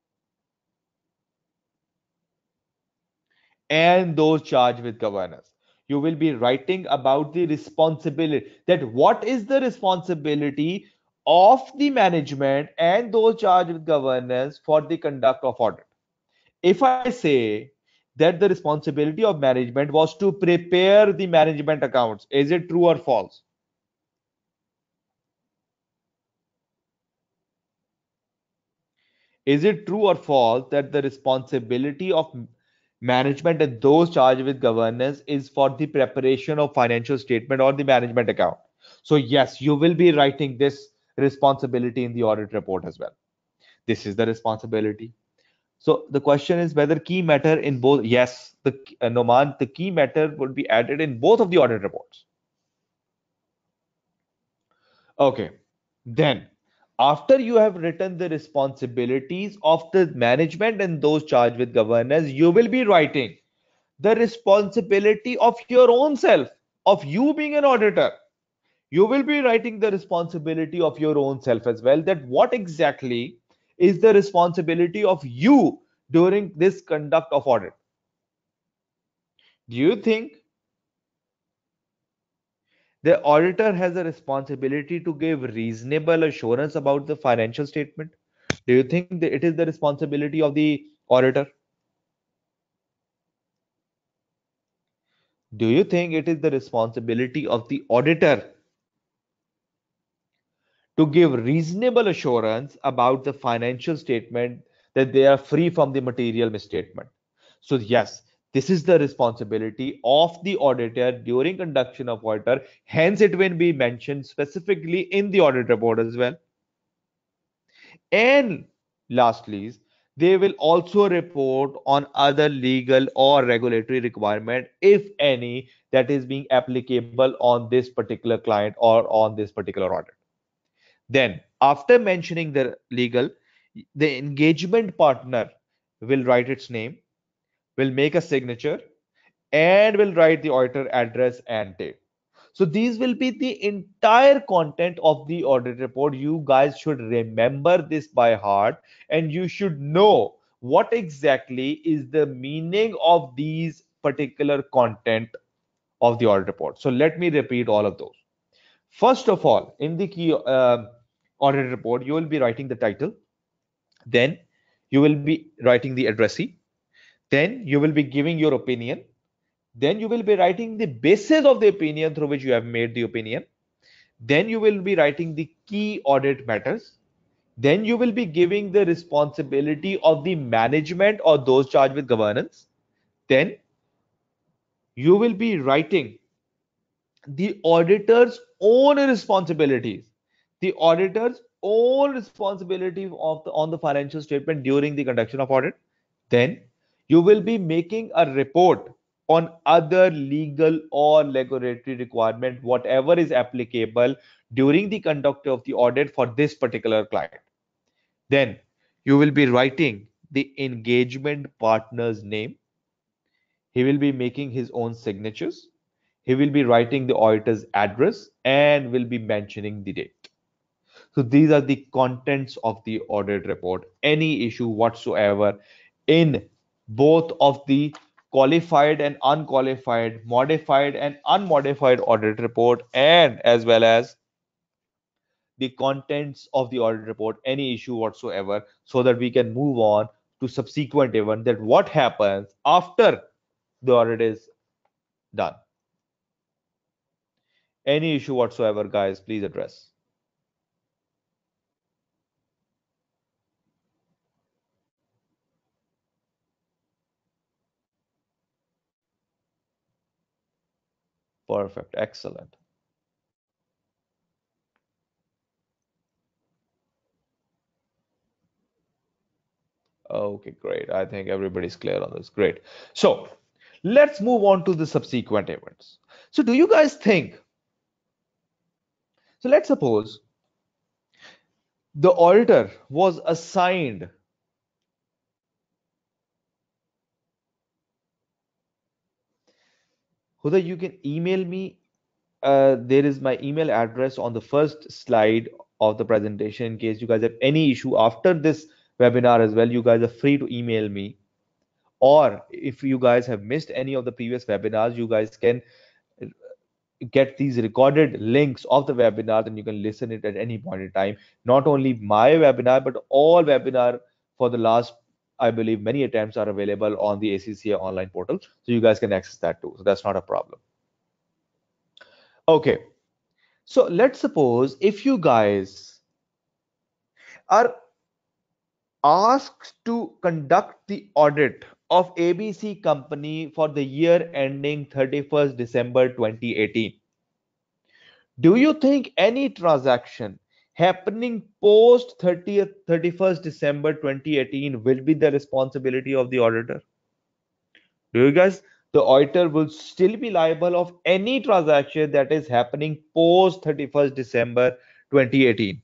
[SPEAKER 1] and those charged with governance. You will be writing about the responsibility, that what is the responsibility of the management and those charged with governance for the conduct of audit. If I say that the responsibility of management was to prepare the management accounts, is it true or false? Is it true or false that the responsibility of management and those charged with governance is for the preparation of financial statement or the management account? So yes, you will be writing this responsibility in the audit report as well. This is the responsibility. So the question is whether key matter in both. Yes, the uh, Noman, the key matter would be added in both of the audit reports. Okay. Then, after you have written the responsibilities of the management and those charged with governance, you will be writing the responsibility of your own self, of you being an auditor. You will be writing the responsibility of your own self as well. That what exactly is the responsibility of you during this conduct of audit? Do you think the auditor has a responsibility to give reasonable assurance about the financial statement? Do you think that it is the responsibility of the auditor? Do you think it is the responsibility of the auditor to give reasonable assurance about the financial statement that they are free from the material misstatement? So yes, this is the responsibility of the auditor during conduction of auditor. Hence, it will be mentioned specifically in the audit report as well. And lastly, they will also report on other legal or regulatory requirement, if any, that is being applicable on this particular client or on this particular audit. Then, after mentioning the legal, the engagement partner will write its name, will make a signature, and will write the auditor address and date. So these will be the entire content of the audit report. You guys should remember this by heart, and you should know what exactly is the meaning of these particular content of the audit report. So let me repeat all of those. First of all, in the key uh, audit report, you will be writing the title. Then you will be writing the addressee. Then you will be giving your opinion. Then you will be writing the basis of the opinion through which you have made the opinion. Then you will be writing the key audit matters. Then you will be giving the responsibility of the management or those charged with governance. Then you will be writing the auditor's own responsibilities, the auditor's own responsibility of the, on the financial statement during the conduction of audit. Then you will be making a report on other legal or regulatory requirement, whatever is applicable during the conduct of the audit for this particular client. Then you will be writing the engagement partner's name. He will be making his own signatures. He will be writing the auditor's address and will be mentioning the date. So these are the contents of the audit report. Any issue whatsoever in both of the qualified and unqualified, modified and unmodified audit report, and as well as the contents of the audit report, any issue whatsoever, so that we can move on to subsequent event, that what happens after the audit is done. Any issue whatsoever, guys, please address. Perfect. Excellent. Okay, great. I think everybody's clear on this. Great. So let's move on to the subsequent events. So do you guys think, so let's suppose the auditor was assigned, Huda, you can email me. Uh, there is my email address on the first slide of the presentation. In case you guys have any issue after this webinar as well, you guys are free to email me. Or if you guys have missed any of the previous webinars, you guys can get these recorded links of the webinar, and you can listen it at any point in time. Not only my webinar, but all webinar for the last, I believe, many attempts are available on the A C C A online portal. So you guys can access that too. So that's not a problem. Okay. So let's suppose if you guys are asked to conduct the audit of A B C company for the year ending thirty-first December twenty eighteen. Do you think any transaction happening post thirtieth, thirty-first December twenty eighteen will be the responsibility of the auditor? Do you guys, the auditor will still be liable of any transaction that is happening post thirty-first December twenty eighteen?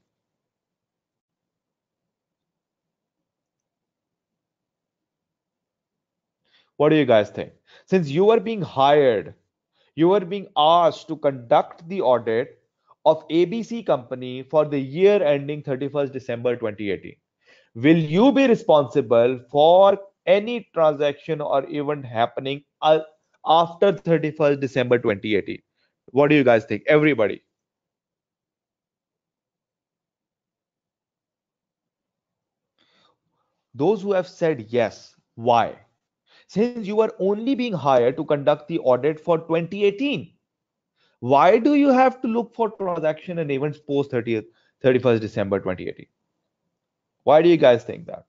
[SPEAKER 1] What do you guys think? Since you are being hired, you are being asked to conduct the audit of A B C company for the year ending thirty-first December twenty eighteen. Will you be responsible for any transaction or event happening uh, after thirty-first December twenty eighteen? What do you guys think? Everybody. Those who have said yes, why? Since you are only being hired to conduct the audit for twenty eighteen, why do you have to look for transaction and events post thirtieth, thirty-first December twenty eighteen? Why do you guys think that?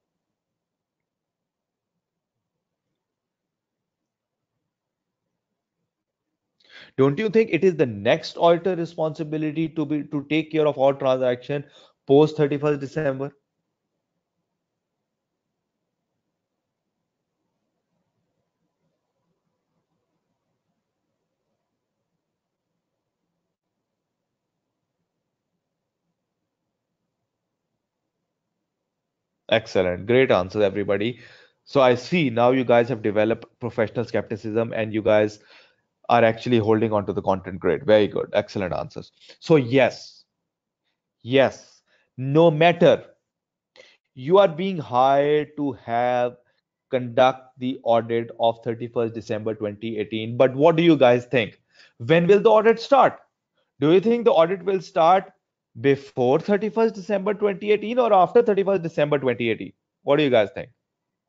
[SPEAKER 1] Don't you think it is the next auditor responsibility to be to take care of all transaction post thirty-first December? Excellent. Great answer, everybody. So I see now you guys have developed professional skepticism, and you guys are actually holding on to the content. Great, very good, excellent answers. So yes, yes, no matter, you are being hired to have conduct the audit of thirty-first December twenty eighteen. But what do you guys think? When will the audit start? Do you think the audit will start before thirty-first December twenty eighteen or after thirty-first December twenty eighteen? What do you guys think?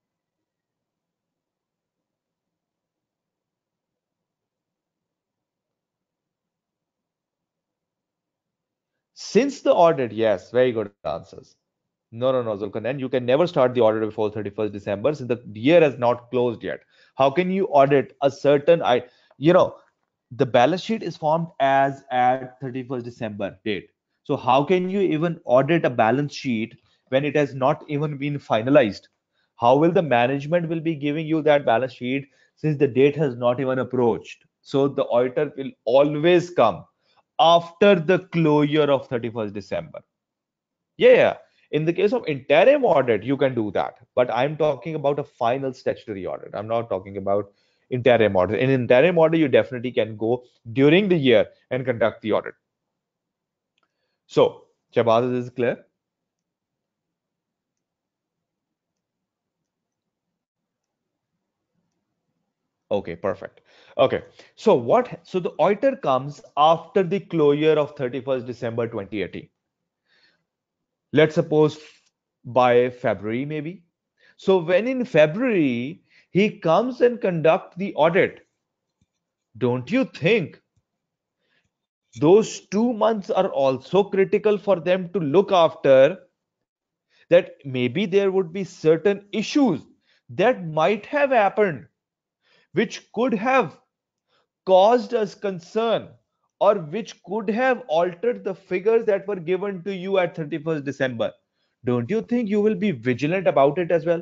[SPEAKER 1] Since the audit, yes, very good answers. No, no, no, Zulkarnain, you can never start the audit before thirty-first December since the year has not closed yet. How can you audit a certain, I, you know, the balance sheet is formed as at thirty-first December date. So how can you even audit a balance sheet when it has not even been finalized? How will the management will be giving you that balance sheet since the date has not even approached? So the auditor will always come after the closure of thirty-first December. Yeah, yeah. In the case of interim audit, you can do that. But I'm talking about a final statutory audit. I'm not talking about interim audit. In interim audit, you definitely can go during the year and conduct the audit. So, Shabazz, is this clear? Okay, perfect. Okay. So what? So the auditor comes after the closure of thirty-first December twenty eighteen. Let's suppose by February, maybe. So when in February he comes and conduct the audit, don't you think those two months are also critical for them to look after, that maybe there would be certain issues that might have happened which could have caused us concern or which could have altered the figures that were given to you at thirty-first December? Don't you think you will be vigilant about it as well?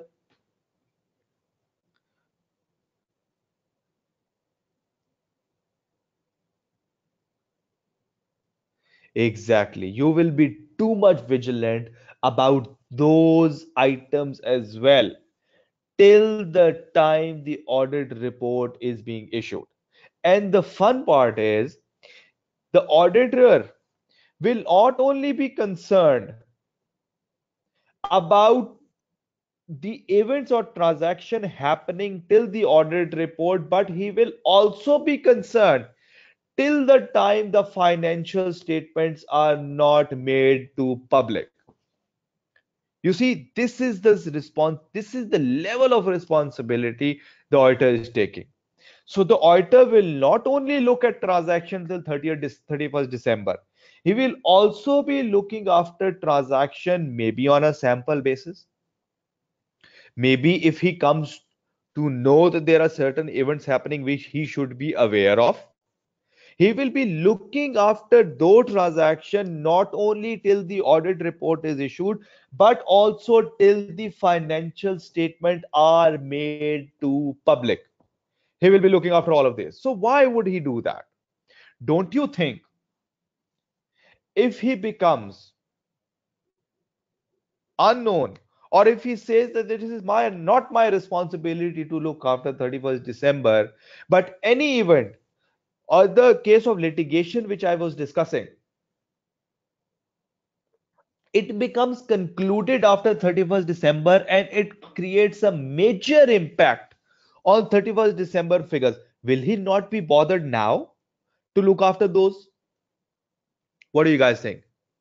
[SPEAKER 1] Exactly. You will be too much vigilant about those items as well till the time the audit report is being issued. And the fun part is the auditor will not only be concerned about the events or transaction happening till the audit report, but he will also be concerned till the time the financial statements are not made to public. You see, this is the response, this is the level of responsibility the auditor is taking. So the auditor will not only look at transactions till thirtieth, thirty-first December, he will also be looking after transaction maybe on a sample basis. Maybe if he comes to know that there are certain events happening which he should be aware of, he will be looking after those transactions not only till the audit report is issued, but also till the financial statement are made to public. He will be looking after all of this. So why would he do that? Don't you think if he becomes unknown, or if he says that this is my not my responsibility to look after thirty-first December, but any event or the case of litigation which I was discussing, it becomes concluded after thirty-first December and it creates a major impact on thirty-first December figures, will he not be bothered now to look after those? What do you guys think?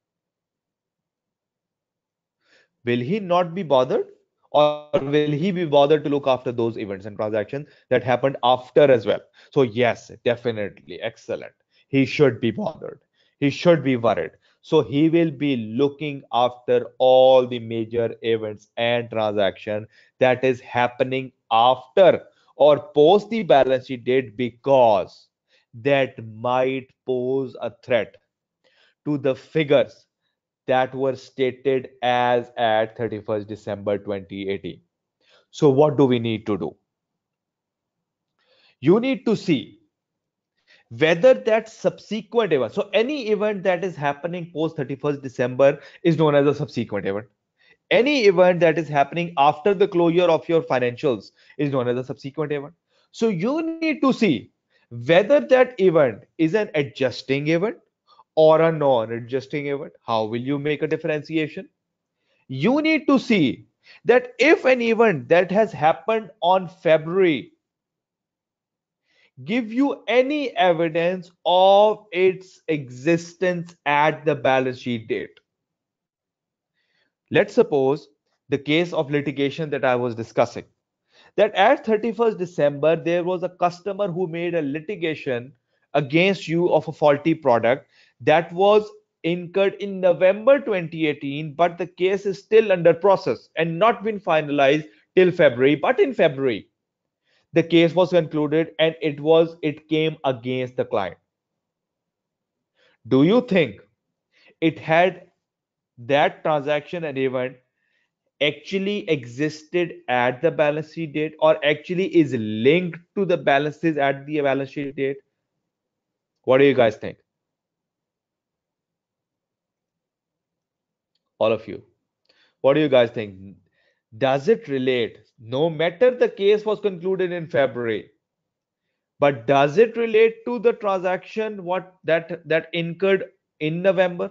[SPEAKER 1] Will he not be bothered, or will he be bothered to look after those events and transactions that happened after as well? So yes, definitely excellent, he should be bothered, he should be worried. So he will be looking after all the major events and transaction that is happening after or post the balance sheet date, because that might pose a threat to the figures that were stated as at thirty-first December twenty eighteen. So what do we need to do? You need to see whether that subsequent event, so any event that is happening post thirty-first December is known as a subsequent event. Any event that is happening after the closure of your financials is known as a subsequent event. So you need to see Whether that event is an adjusting event or a non-adjusting event, how will you make a differentiation? You need to see that if an event that has happened on February give you any evidence of its existence at the balance sheet date. Let's suppose the case of litigation that I was discussing, that at thirty-first December, there was a customer who made a litigation against you of a faulty product that was incurred in November twenty eighteen, but the case is still under process and not been finalized till February. But in February, the case was concluded and it was it came against the client. Do you think it had that transaction and event actually existed at the balance sheet date or actually is linked to the balances at the balance sheet date? What do you guys think? All of you. What do you guys think? Does it relate? No matter the case was concluded in February, but does it relate to the transaction what that that incurred in November?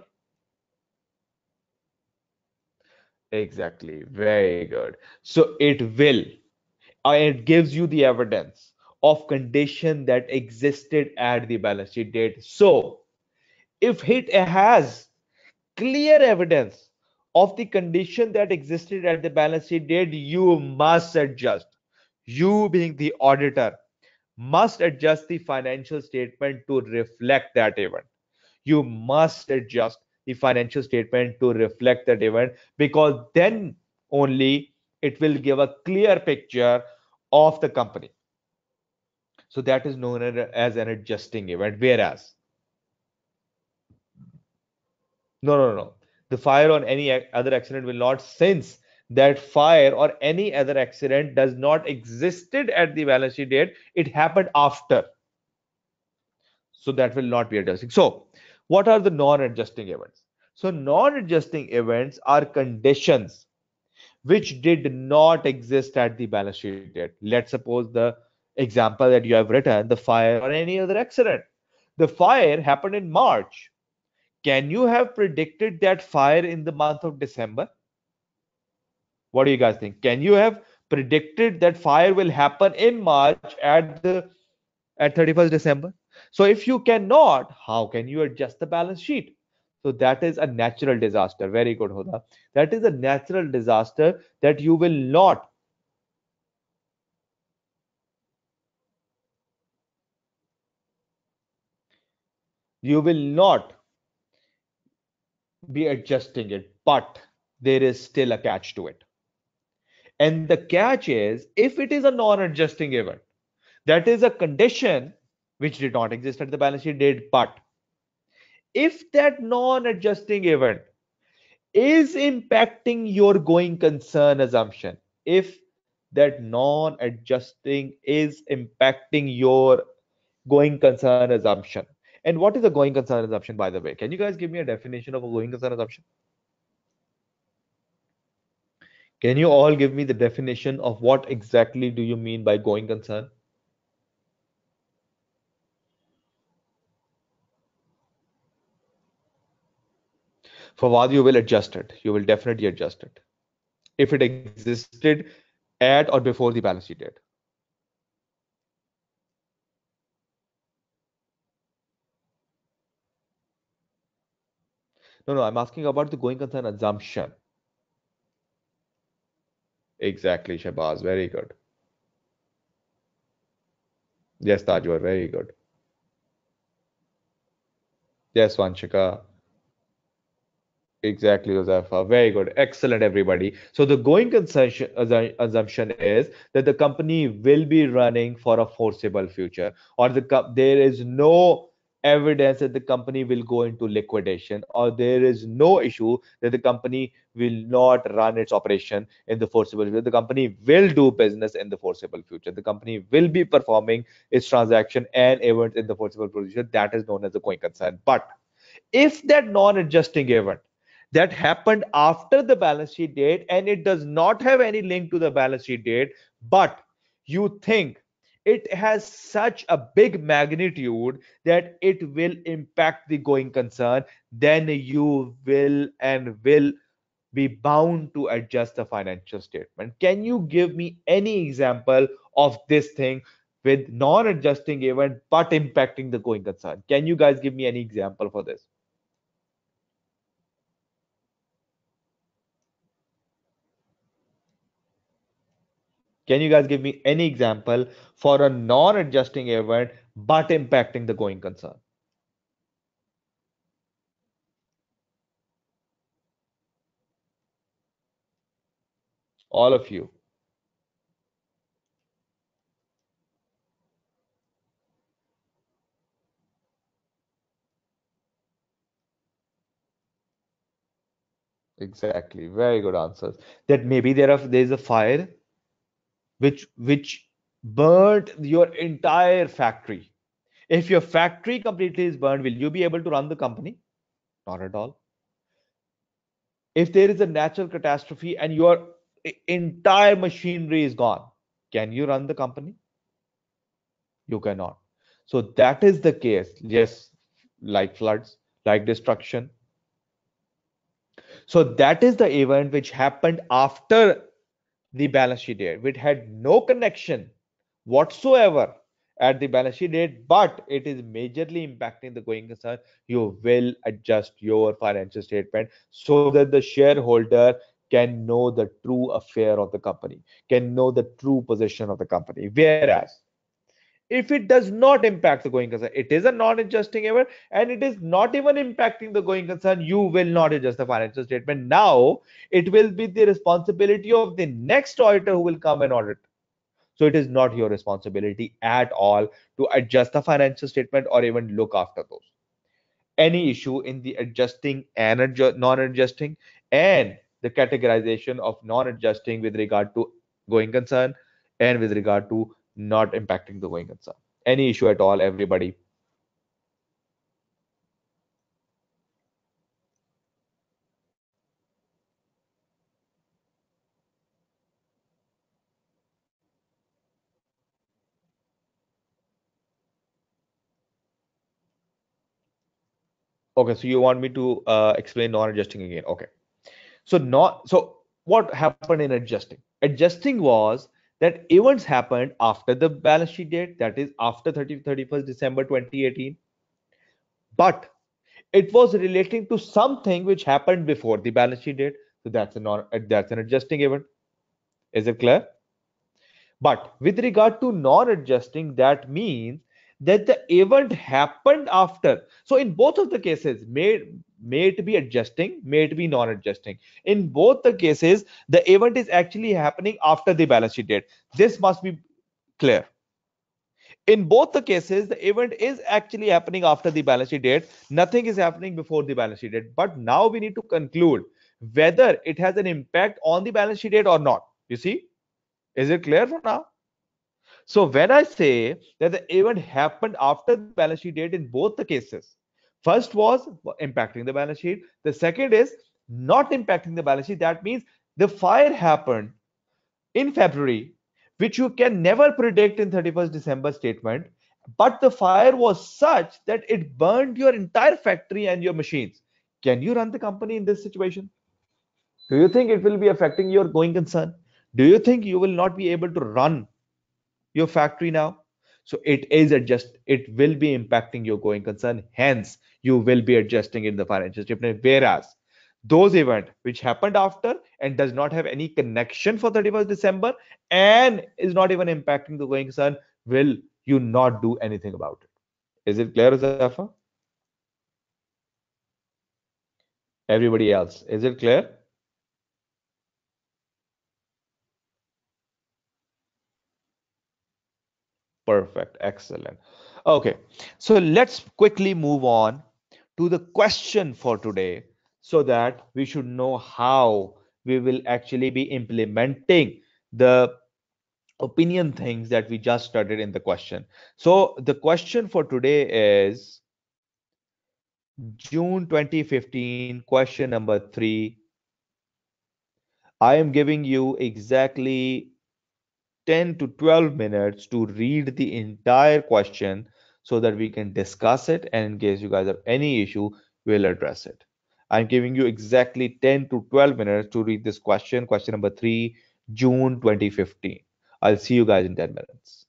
[SPEAKER 1] Exactly. Very good. So it will, uh, it gives you the evidence of condition that existed at the balance sheet date. So if it has clear evidence of the condition that existed at the balance sheet date, you must adjust. You being the auditor must adjust the financial statement to reflect that event. You must adjust the financial statement to reflect that event because then only it will give a clear picture of the company. So that is known as an adjusting event. Whereas, no, no, no, the fire on any other accident will not, since that fire or any other accident does not existed at the balance sheet date, it happened after. So that will not be adjusting. So what are the non-adjusting events? So non-adjusting events are conditions which did not exist at the balance sheet date. Let's suppose the example that you have written, the fire or any other accident. The fire happened in March. Can you have predicted that fire in the month of December? What do you guys think? Can you have predicted that fire will happen in March at the at thirty-first December? So if you cannot, how can you adjust the balance sheet? So that is a natural disaster. Very good, Hoda. That is a natural disaster that you will not you will not be adjusting it, but there is still a catch to it. And the catch is if it is a non-adjusting event, that is a condition which did not exist at the balance sheet date, but if that non-adjusting event is impacting your going concern assumption, if that non-adjusting is impacting your going concern assumption. And what is a going concern assumption, by the way? Can you guys give me a definition of a going concern assumption? Can you all give me the definition of what exactly do you mean by going concern? For what you will adjust it. You will definitely adjust it if it existed at or before the balance sheet date. No, no, I'm asking about the going concern assumption. Exactly, Shabazz. Very good. Yes, Taj, you are very good. Yes, Vanshika. Exactly, Josefa. Very good. Excellent, everybody. So the going concession assu- assumption is that the company will be running for a foreseeable future, or the co- there is no evidence that the company will go into liquidation, or there is no issue that the company will not run its operation in the foreseeable future. The company will do business in the foreseeable future. The company will be performing its transaction and events in the foreseeable future. That is known as a going concern. But if that non-adjusting event that happened after the balance sheet date and it does not have any link to the balance sheet date, but you think it has such a big magnitude that it will impact the going concern, then you will and will be bound to adjust the financial statement. Can you give me any example of this thing with non-adjusting event but impacting the going concern? Can you guys give me any example for this? Can you guys give me any example for a non-adjusting event but impacting the going concern? All of you. Exactly. Very good answers. That maybe there are there's a fire which which burnt your entire factory. If your factory completely is burned, will you be able to run the company? Not at all. If there is a natural catastrophe and your entire machinery is gone, can you run the company? You cannot. So that is the case. Yes, like floods, like destruction. So that is the event which happened after the balance sheet date, which had no connection whatsoever at the balance sheet date, but it is majorly impacting the going concern. You will adjust your financial statement so that the shareholder can know the true affair of the company, can know the true position of the company. Whereas if it does not impact the going concern, it is a non-adjusting event and it is not even impacting the going concern, you will not adjust the financial statement. Now it will be the responsibility of the next auditor who will come and audit. So it is not your responsibility at all to adjust the financial statement or even look after those. Any issue in the adjusting and adju- non-adjusting and the categorization of non-adjusting with regard to going concern and with regard to not impacting the going concern. Any issue at all, everybody. Okay, so you want me to uh, explain non-adjusting again? Okay. So not so what happened in adjusting? Adjusting was that events happened after the balance sheet date, that is after thirty thirty-first December twenty eighteen, but it was relating to something which happened before the balance sheet date. So that's a non that's an adjusting event. Is it clear? But with regard to non-adjusting, that means that the event happened after. So in both of the cases, may may it be adjusting, may it be non-adjusting. In both the cases, the event is actually happening after the balance sheet date. This must be clear. In both the cases, the event is actually happening after the balance sheet date. Nothing is happening before the balance sheet date. But now we need to conclude whether it has an impact on the balance sheet date or not. You see, is it clear for now? So when I say that the event happened after the balance sheet date in both the cases, first was impacting the balance sheet. The second is not impacting the balance sheet. That means the fire happened in February, which you can never predict in thirty-first December statement. But the fire was such that it burned your entire factory and your machines. Can you run the company in this situation? Do you think it will be affecting your going concern? Do you think you will not be able to run your factory now? So it is adjust, it will be impacting your going concern. Hence, you will be adjusting in the financial statement. Whereas those event which happened after and does not have any connection for thirty-first December and is not even impacting the going concern, will you not do anything about it? Is it clear, Zafa? Everybody else, is it clear? Perfect, excellent. Okay, so let's quickly move on to the question for today so that we should know how we will actually be implementing the opinion things that we just studied in the question. So the question for today is June twenty fifteen, question number three. I am giving you exactly ten to twelve minutes to read the entire question so that we can discuss it. And in case you guys have any issue, we'll address it. I'm giving you exactly ten to twelve minutes to read this question, question number three, June twenty fifteen. I'll see you guys in ten minutes.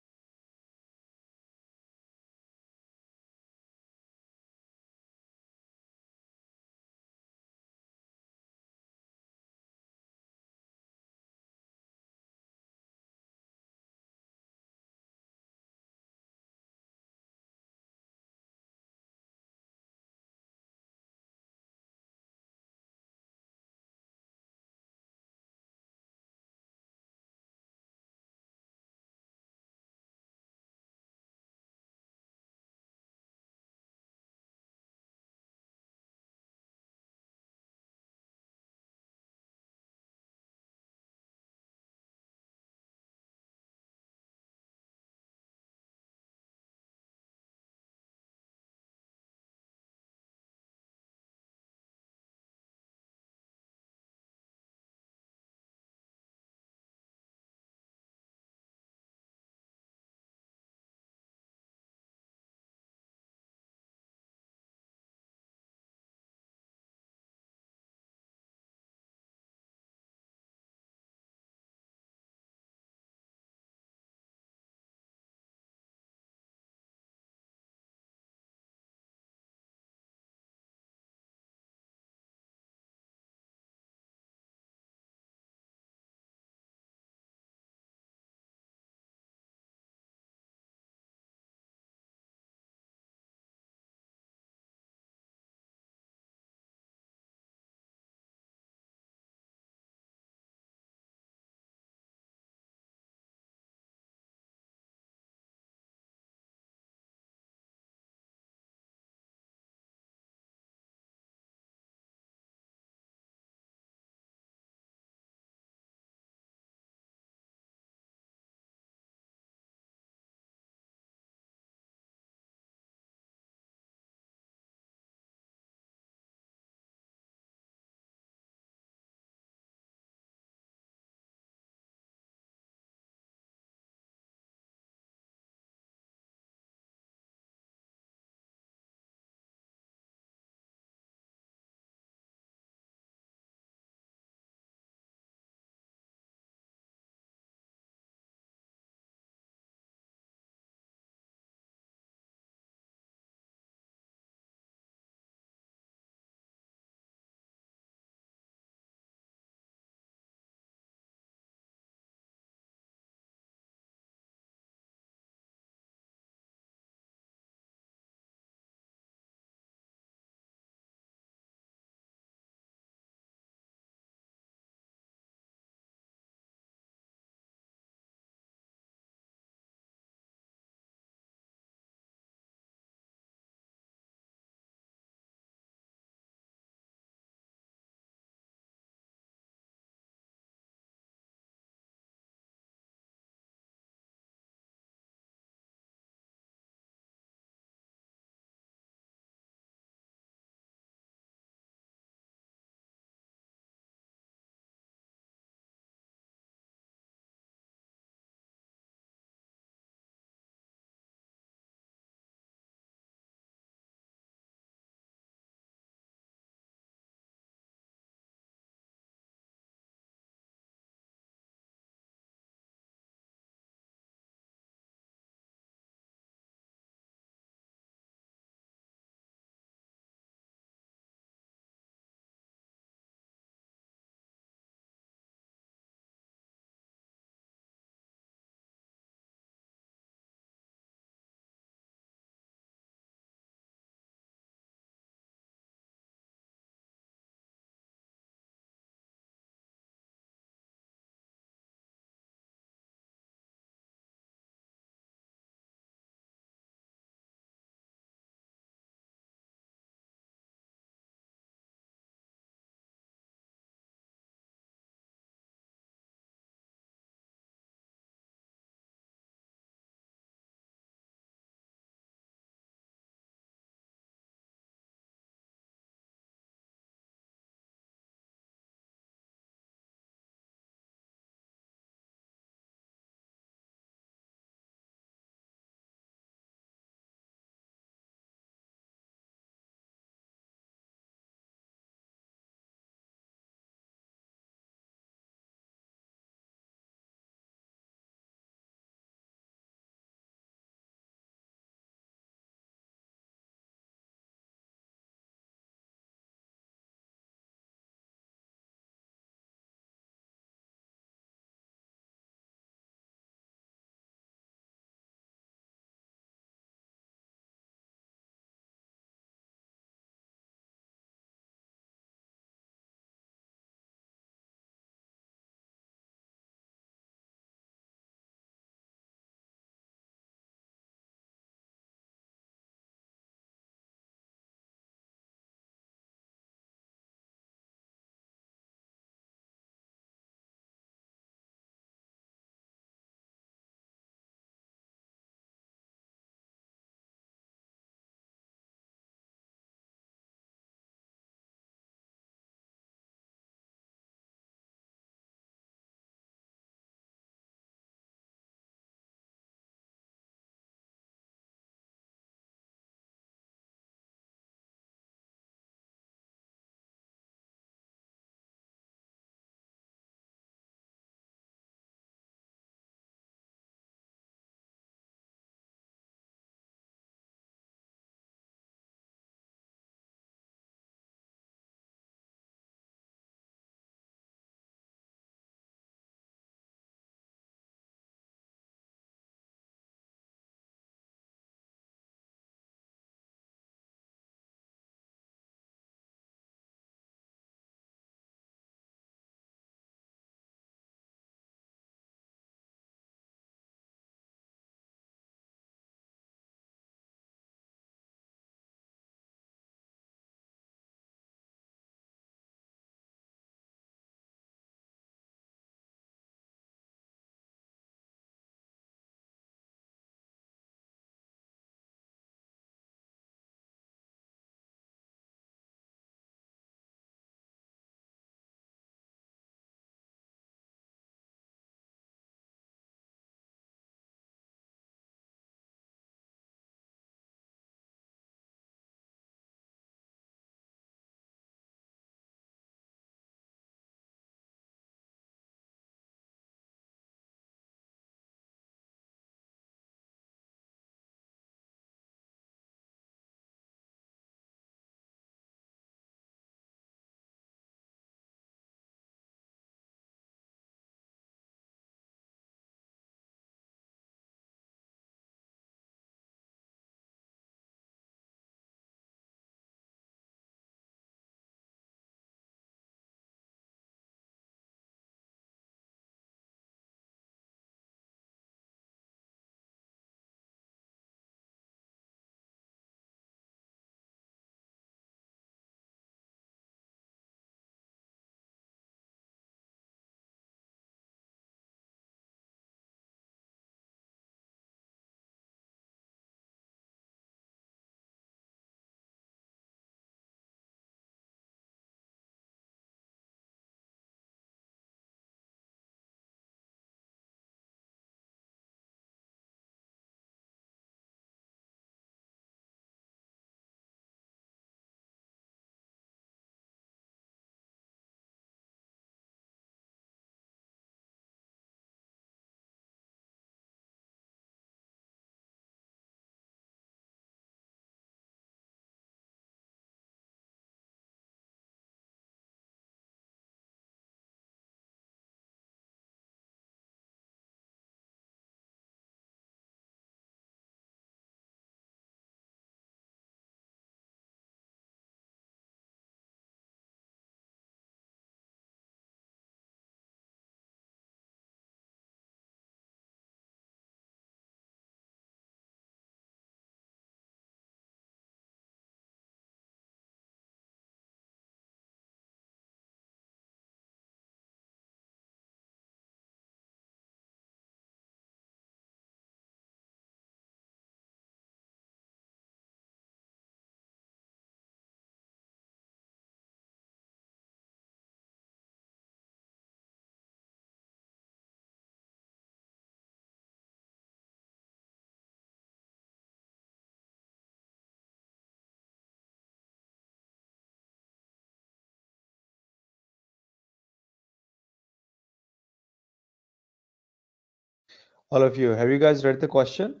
[SPEAKER 1] All of you, have you guys read the question?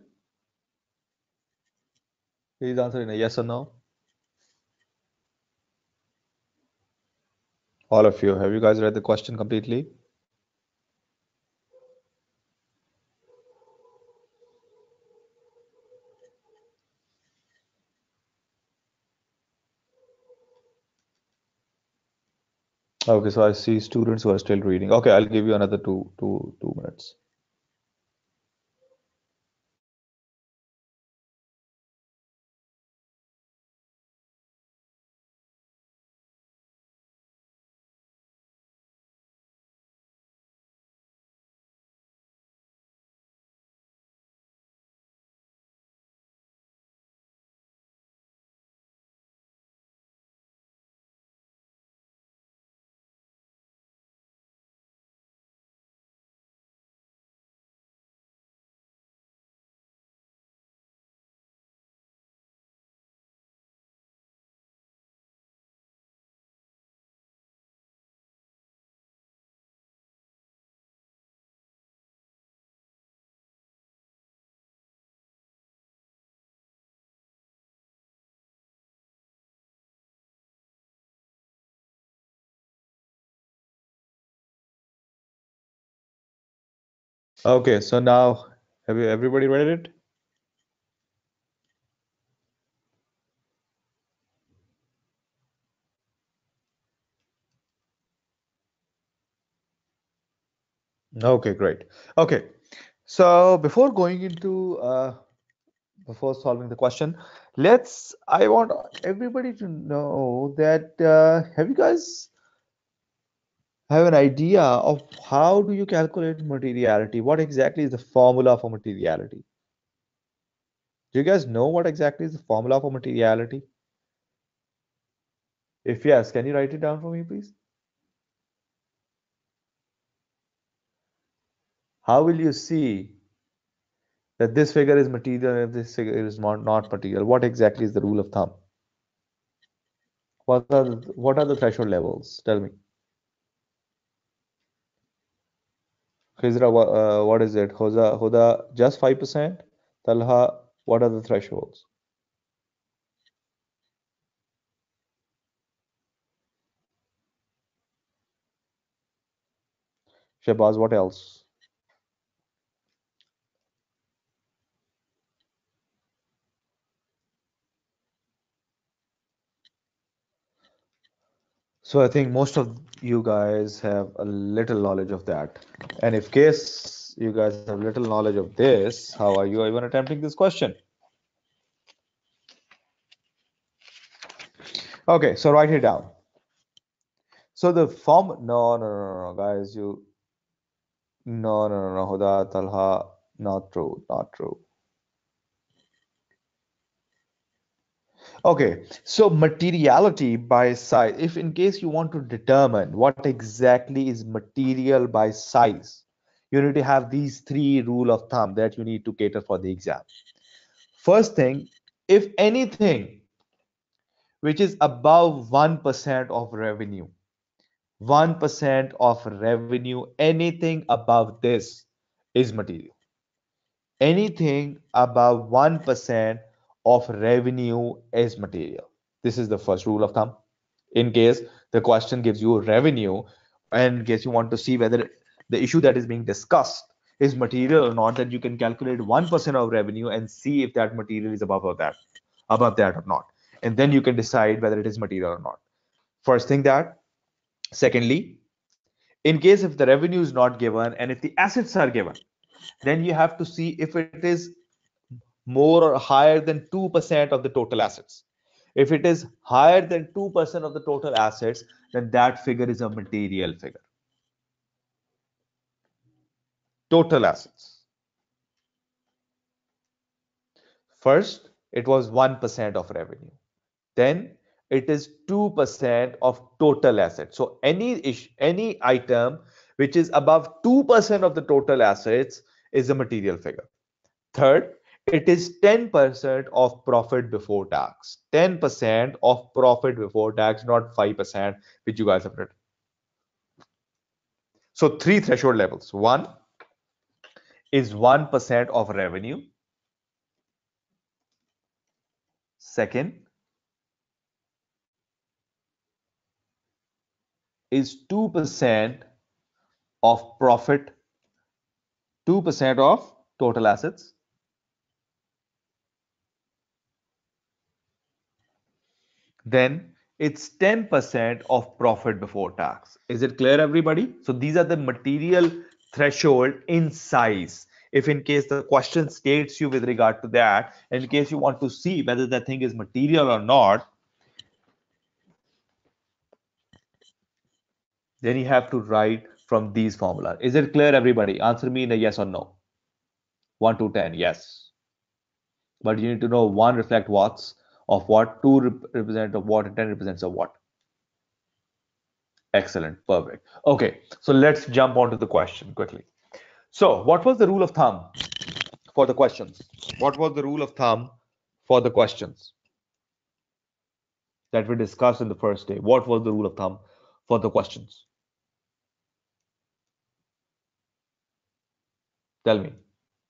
[SPEAKER 1] Please answer in a yes or no. All of you, have you guys read the question completely? Okay, so I see students who are still reading. Okay, I'll give you another two, two, two minutes. Okay, so now have you everybody read it? Okay, great. Okay, so before going into uh, before solving the question, let's. I want everybody to know that uh, have you guys have an idea of how do you calculate materiality? What exactly is the formula for materiality? Do you guys know what exactly is the formula for materiality? If yes, can you write it down for me, please? How will you see that this figure is material and if this figure is not, not material? What exactly is the rule of thumb? What are the, what are the threshold levels? Tell me. Khizra, wha- uh, what is it? Hoda, Hoda, just five percent? Talha, what are the thresholds? Shabazz, what else? So I think most of you guys have a little knowledge of that. And if case you guys have little knowledge of this, how are you even attempting this question? Okay, so write it down. So the form, no, no, no, no, no, guys, you, no, no, no, no, Huda, Talha, not true, not true. Okay, so materiality by size. If in case you want to determine what exactly is material by size, you need to have these three rule of thumb that you need to cater for the exam. First thing, if anything which is above one percent of revenue, one percent of revenue, anything above this is material. Anything above one percent of revenue is material. This is the first rule of thumb. In case the question gives you revenue, and in case you want to see whether the issue that is being discussed is material or not, then you can calculate one percent of revenue and see if that material is above or that, above that or not. And then you can decide whether it is material or not. First thing that. Secondly, in case if the revenue is not given and if the assets are given, then you have to see if it is more or higher than two percent of the total assets. If it is higher than two percent of the total assets, then that figure is a material figure. Total assets. First, it was one percent of revenue. Then it is two percent of total assets. So any ish, any item which is above two percent of the total assets is a material figure. Third, it is ten percent of profit before tax. ten percent of profit before tax, not five percent, which you guys have written. So three threshold levels. One, is one percent of revenue. Second is two percent of profit, two percent of total assets. Then it's ten percent of profit before tax. Is it clear, everybody? So these are the material threshold in size. If in case the question states you with regard to that, in case you want to see whether that thing is material or not, then you have to write from these formula. Is it clear, everybody? Answer me in a yes or no. one to ten, yes. But you need to know one reflect what's of what, two rep represent of what, and ten represents of what. Excellent, perfect. Okay, so let's jump onto the question quickly. So, what was the rule of thumb for the questions? What was the rule of thumb for the questions that we discussed in the first day? What was the rule of thumb for the questions? Tell me.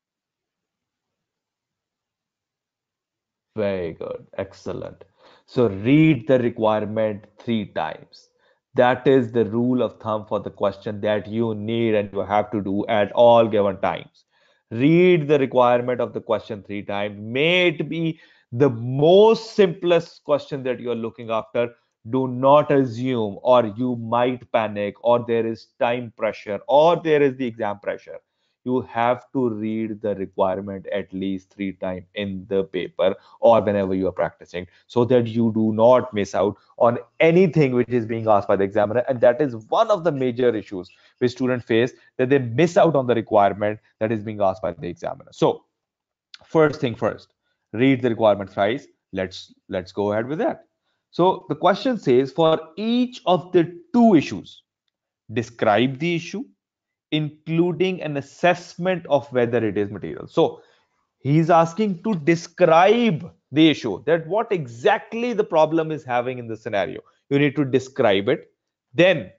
[SPEAKER 1] Very good. Excellent. So read the requirement three times. That is the rule of thumb for the question that you need and you have to do at all given times. Read the requirement of the question three times. May it be the most simplest question that you are looking after. Do not assume, or you might panic, or there is time pressure, or there is the exam pressure. You have to read the requirement at least three times in the paper or whenever you are practicing, so that you do not miss out on anything which is being asked by the examiner. And that is one of the major issues which students face, that they miss out on the requirement that is being asked by the examiner. So first thing first, read the requirement thrice. Let's let's go ahead with that. So the question says, for each of the two issues, describe the issue, including an assessment of whether it is material. So he's asking to describe the issue, that what exactly the problem is having in the scenario. You need to describe it. Then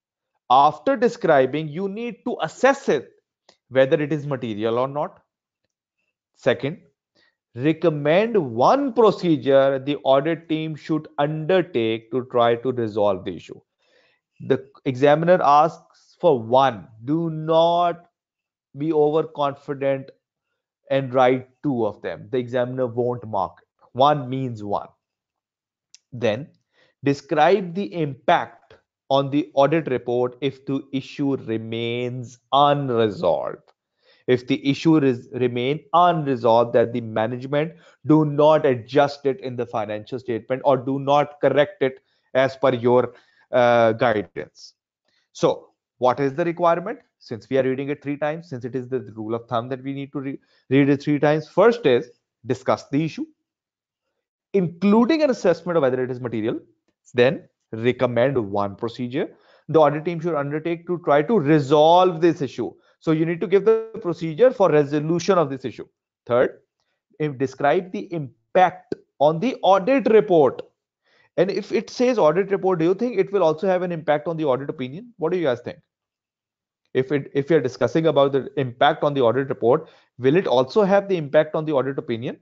[SPEAKER 1] after describing, you need to assess it whether it is material or not. Second, recommend one procedure the audit team should undertake to try to resolve the issue. The examiner asks for one. Do not be overconfident and write two of them. The examiner won't mark it. One means one. Then describe the impact on the audit report if the issue remains unresolved. If the issue is remain unresolved, that the management do not adjust it in the financial statement or do not correct it as per your uh, guidance. So what is the requirement? Since we are reading it three times, since it is the rule of thumb that we need to re read it three times, first is discuss the issue, including an assessment of whether it is material. Then recommend one procedure the audit team should undertake to try to resolve this issue. So you need to give the procedure for resolution of this issue. Third, describe the impact on the audit report. And if it says audit report, do you think it will also have an impact on the audit opinion? What do you guys think? If it if you're discussing about the impact on the audit report, will it also have the impact on the audit opinion?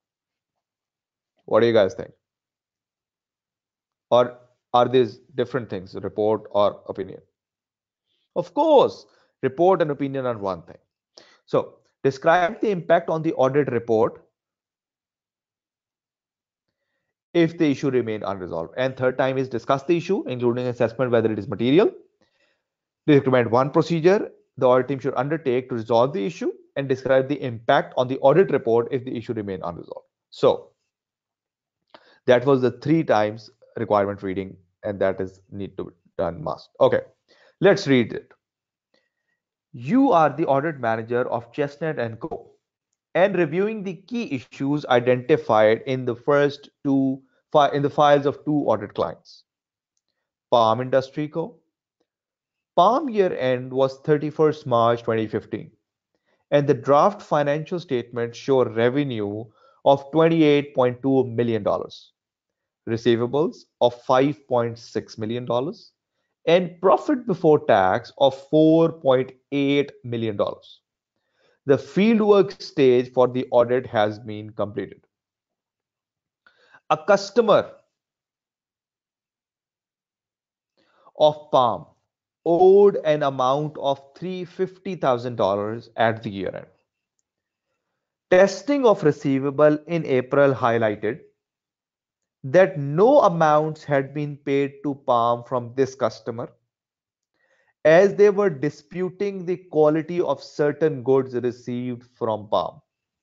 [SPEAKER 1] What do you guys think? Or are these different things, report or opinion? Of course, report and opinion are one thing. So describe the impact on the audit report if the issue remain unresolved. And third time is discuss the issue, including assessment whether it is material. They recommend one procedure the audit team should undertake to resolve the issue, and describe the impact on the audit report if the issue remain unresolved. So that was the three times requirement reading, and that is need to be done must. Okay, let's read it. You are the audit manager of Chestnut and Co. and reviewing the key issues identified in the first two in the files of two audit clients. Palm Industry Co. Palm year end was thirty-first March twenty fifteen, and the draft financial statements show revenue of twenty-eight point two million dollars, receivables of five point six million dollars, and profit before tax of four point eight million dollars. The fieldwork stage for the audit has been completed. A customer of Palm owed an amount of three hundred fifty thousand dollars at the year end. Testing of receivable in April highlighted that no amounts had been paid to Palm from this customer as they were disputing the quality of certain goods received from Palm.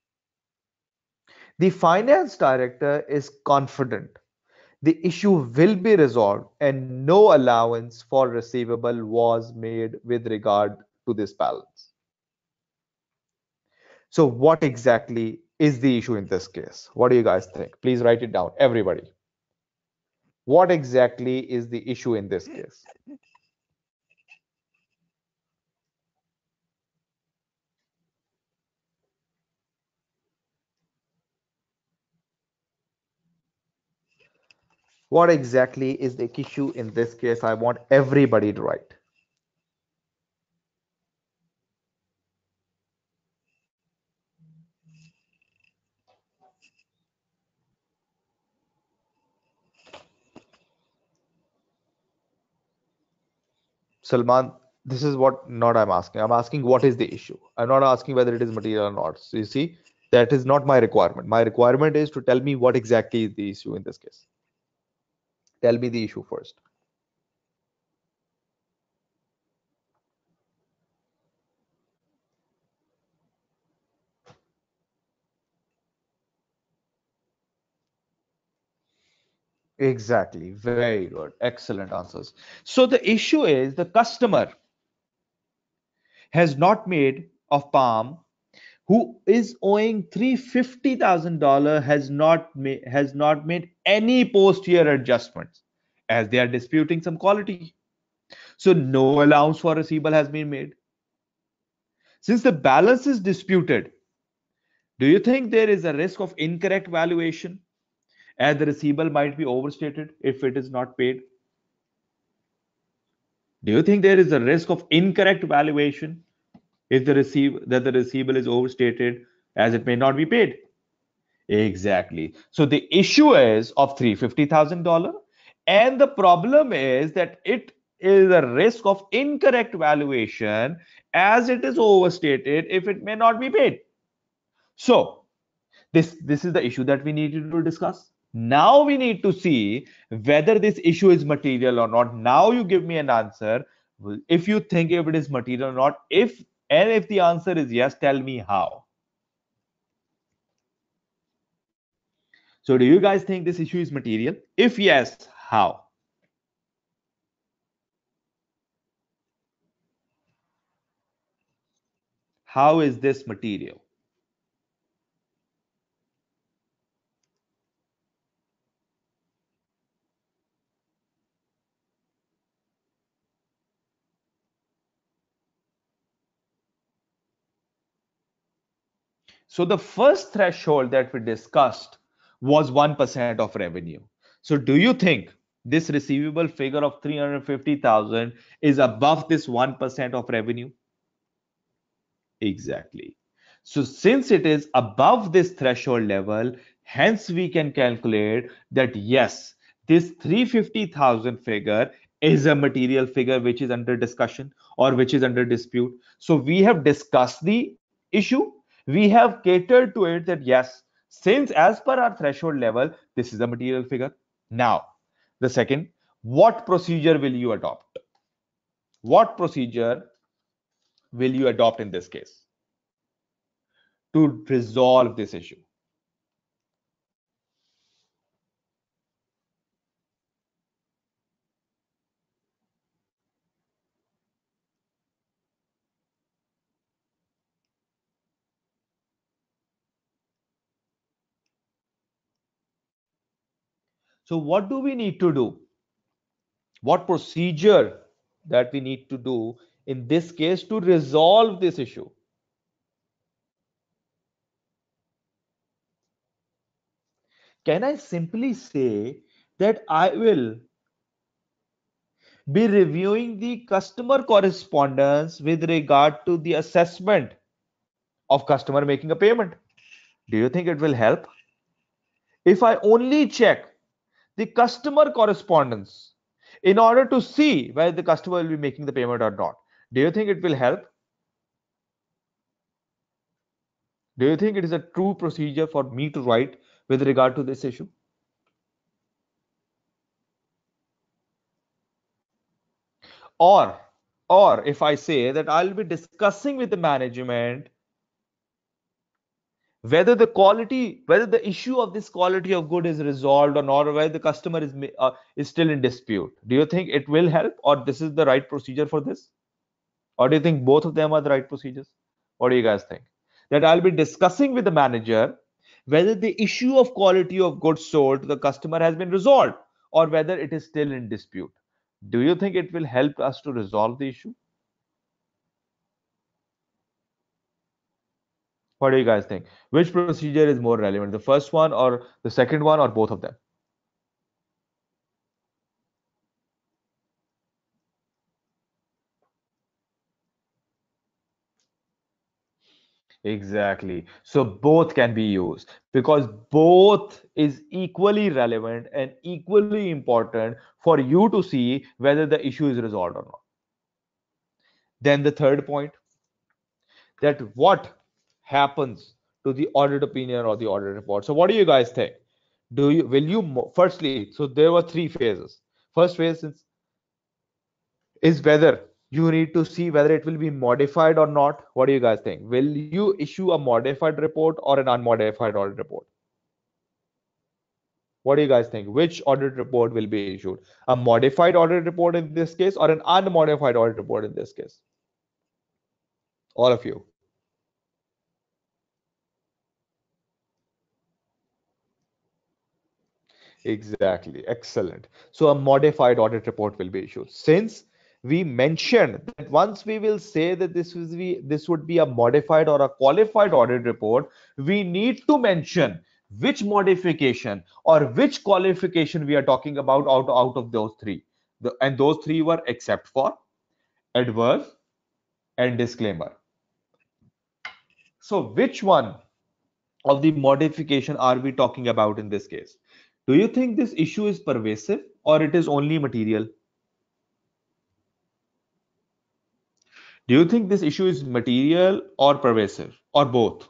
[SPEAKER 1] The finance director is confident the issue will be resolved and no allowance for receivable was made with regard to this balance. So what exactly is the issue in this case? What do you guys think? Please write it down, everybody. What exactly is the issue in this case? What exactly is the issue in this case? I want everybody to write. Salman, this is what not I'm asking. I'm asking what is the issue. I'm not asking whether it is material or not. So you see, that is not my requirement. My requirement is to tell me what exactly is the issue in this case. Tell me the issue first. Exactly. Very good. Excellent answers. So the issue is the customer has not made of Palm who is owing three hundred fifty thousand dollars has not made has not made any post year adjustments as they are disputing some quality. So no allowance for receivable has been made. Since the balance is disputed, do you think there is a risk of incorrect valuation as the receivable might be overstated if it is not paid? Do you think there is a risk of incorrect valuation if the receive that the receivable is overstated as it may not be paid? Exactly. So the issue is of three hundred fifty thousand dollars and the problem is that it is a risk of incorrect valuation as it is overstated if it may not be paid. So this this is the issue that we needed to discuss. Now we need to see whether this issue is material or not. Now you give me an answer. If you think if it is material or not, if and if the answer is yes, tell me how. So do you guys think this issue is material? If yes, how? How is this material? So the first threshold that we discussed was one percent of revenue. So do you think this receivable figure of three hundred fifty thousand is above this one percent of revenue? Exactly. So since it is above this threshold level, hence we can calculate that yes, this three hundred fifty thousand figure is a material figure which is under discussion or which is under dispute. So we have discussed the issue. We have catered to it that yes, since as per our threshold level, this is a material figure. Now, the second, what procedure will you adopt? What procedure will you adopt in this case to resolve this issue? So what do we need to do? What procedure that we need to do in this case to resolve this issue? Can I simply say that I will be reviewing the customer correspondence with regard to the assessment of customer making a payment. Do you think it will help? If I only check the customer correspondence in order to see whether the customer will be making the payment or not, do you think it will help? Do you think it is a true procedure for me to write with regard to this issue? Or, or if I say that I'll be discussing with the management whether the quality, whether the issue of this quality of good is resolved or not, or whether the customer is uh, is still in dispute. Do you think it will help, or this is the right procedure for this? Or do you think both of them are the right procedures? What do you guys think? That I'll be discussing with the manager whether the issue of quality of goods sold to the customer has been resolved or whether it is still in dispute. Do you think it will help us to resolve the issue? What do you guys think? Which procedure is more relevant, the first one or the second one or both of them? Exactly. So both can be used because both is equally relevant and equally important for you to see whether the issue is resolved or not. Then the third point, that what happens to the audit opinion or the audit report. So what do you guys think? Do you will you firstly, so there were three phases. First phase is, is whether you need to see whether it will be modified or not. What do you guys think? Will you issue a modified report or an unmodified audit report? What do you guys think? Which audit report will be issued? A modified audit report in this case or an unmodified audit report in this case? All of you. Exactly. Excellent. So a modified audit report will be issued. Since we mentioned that once we will say that this is we this would be a modified or a qualified audit report, we need to mention which modification or which qualification we are talking about out, out of those three. The, and those three were except for, adverse, and disclaimer. So which one of the modification are we talking about in this case? Do you think this issue is pervasive or it is only material? Do you think this issue is material or pervasive or both?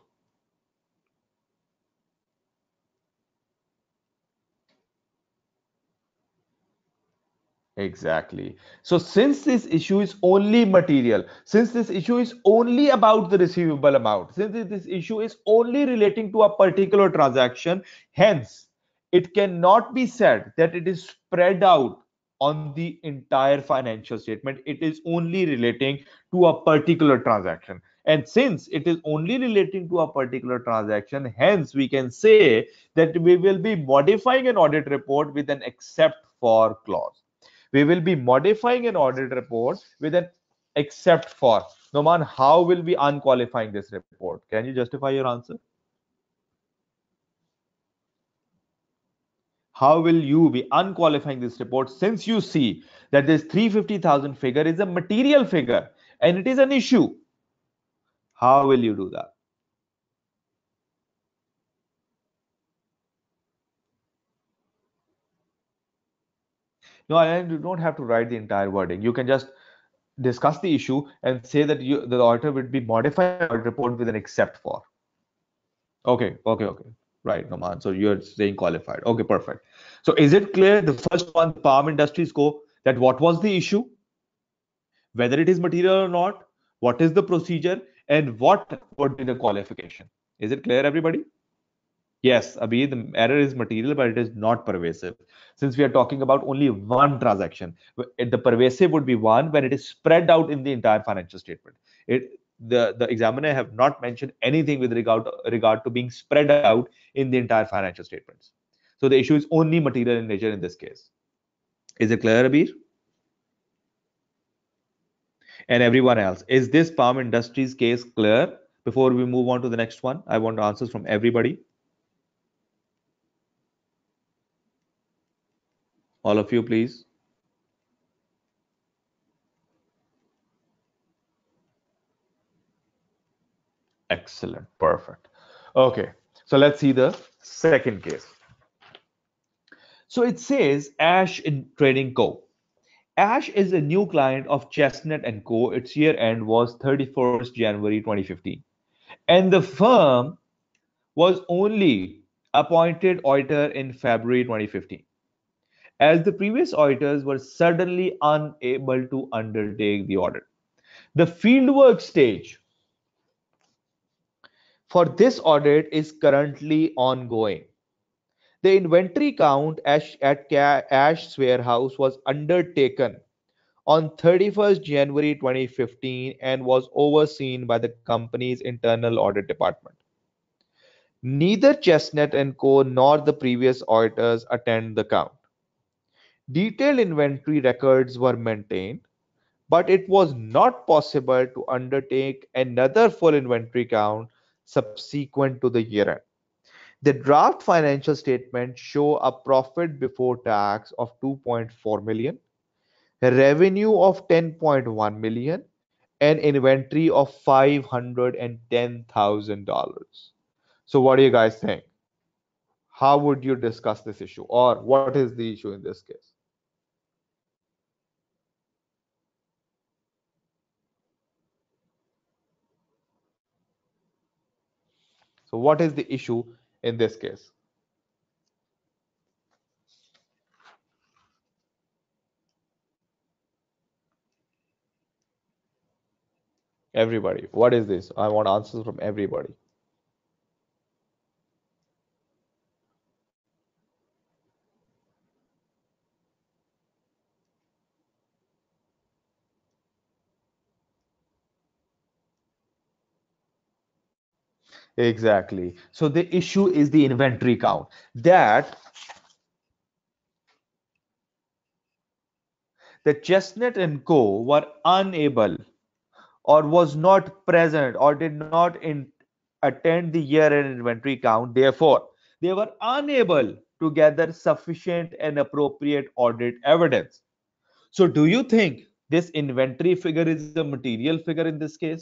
[SPEAKER 1] Exactly. So since this issue is only material, since this issue is only about the receivable amount, since this issue is only relating to a particular transaction, hence it cannot be said that it is spread out on the entire financial statement. It is only relating to a particular transaction. And since it is only relating to a particular transaction, hence we can say that we will be modifying an audit report with an except for clause. We will be modifying an audit report with an except for. Noman, how will we unqualifying this report? Can you justify your answer? How will you be unqualifying this report since you see that this three hundred fifty thousand figure is a material figure and it is an issue? How will you do that? No, and you don't have to write the entire wording. You can just discuss the issue and say that you, the auditor would be modifying the report with an except for. Okay, okay, okay. Right, Noman. So you're saying qualified. Okay, perfect. So is it clear the first one, palm industries go, that what was the issue, whether it is material or not, what is the procedure, and what would be the qualification? Is it clear, everybody? Yes, Abhi, the error is material, but it is not pervasive. Since we are talking about only one transaction, the pervasive would be one when it is spread out in the entire financial statement. It the the examiner have not mentioned anything with regard to, regard to being spread out in the entire financial statements. So the issue is only material in nature in this case. Is it clear, Abir? And everyone else, is this Palm Industries case clear? Before we move on to the next one, I want answers from everybody. All of you, please. Excellent. Perfect. Okay. So let's see the second case. So it says Ash in Trading Co. Ash is a new client of Chestnut and Co. Its year end was thirty-first January twenty fifteen. And the firm was only appointed auditor in February twenty fifteen, as the previous auditors were suddenly unable to undertake the audit. The fieldwork stage for this audit is currently ongoing. The inventory count at Ash's warehouse was undertaken on thirty-first January twenty fifteen and was overseen by the company's internal audit department. Neither Chestnut and Co. nor the previous auditors attend the count. Detailed inventory records were maintained, but it was not possible to undertake another full inventory count subsequent to the year end. The draft financial statements show a profit before tax of two point four million, a revenue of ten point one million, and inventory of five hundred ten thousand dollars. So what do you guys think? How would you discuss this issue, or what is the issue in this case? So what is the issue in this case? Everybody, what is this? I want answers from everybody. Exactly. So the issue is the inventory count, that the Chestnut and Co. were unable or was not present or did not in, attend the year-end inventory count. Therefore, they were unable to gather sufficient and appropriate audit evidence. So do you think this inventory figure is a material figure in this case?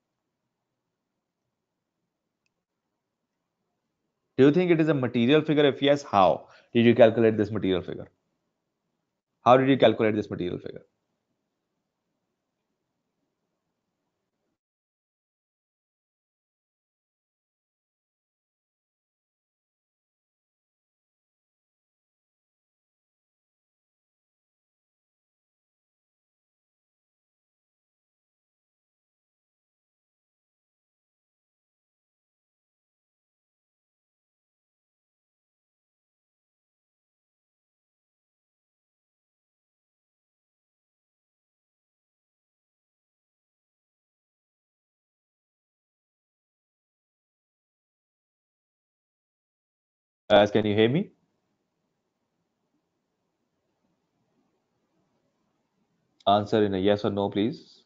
[SPEAKER 1] Do you think it is a material figure? If yes, how did you calculate this material figure? How did you calculate this material figure? As can you hear me? Answer in a yes or no, please.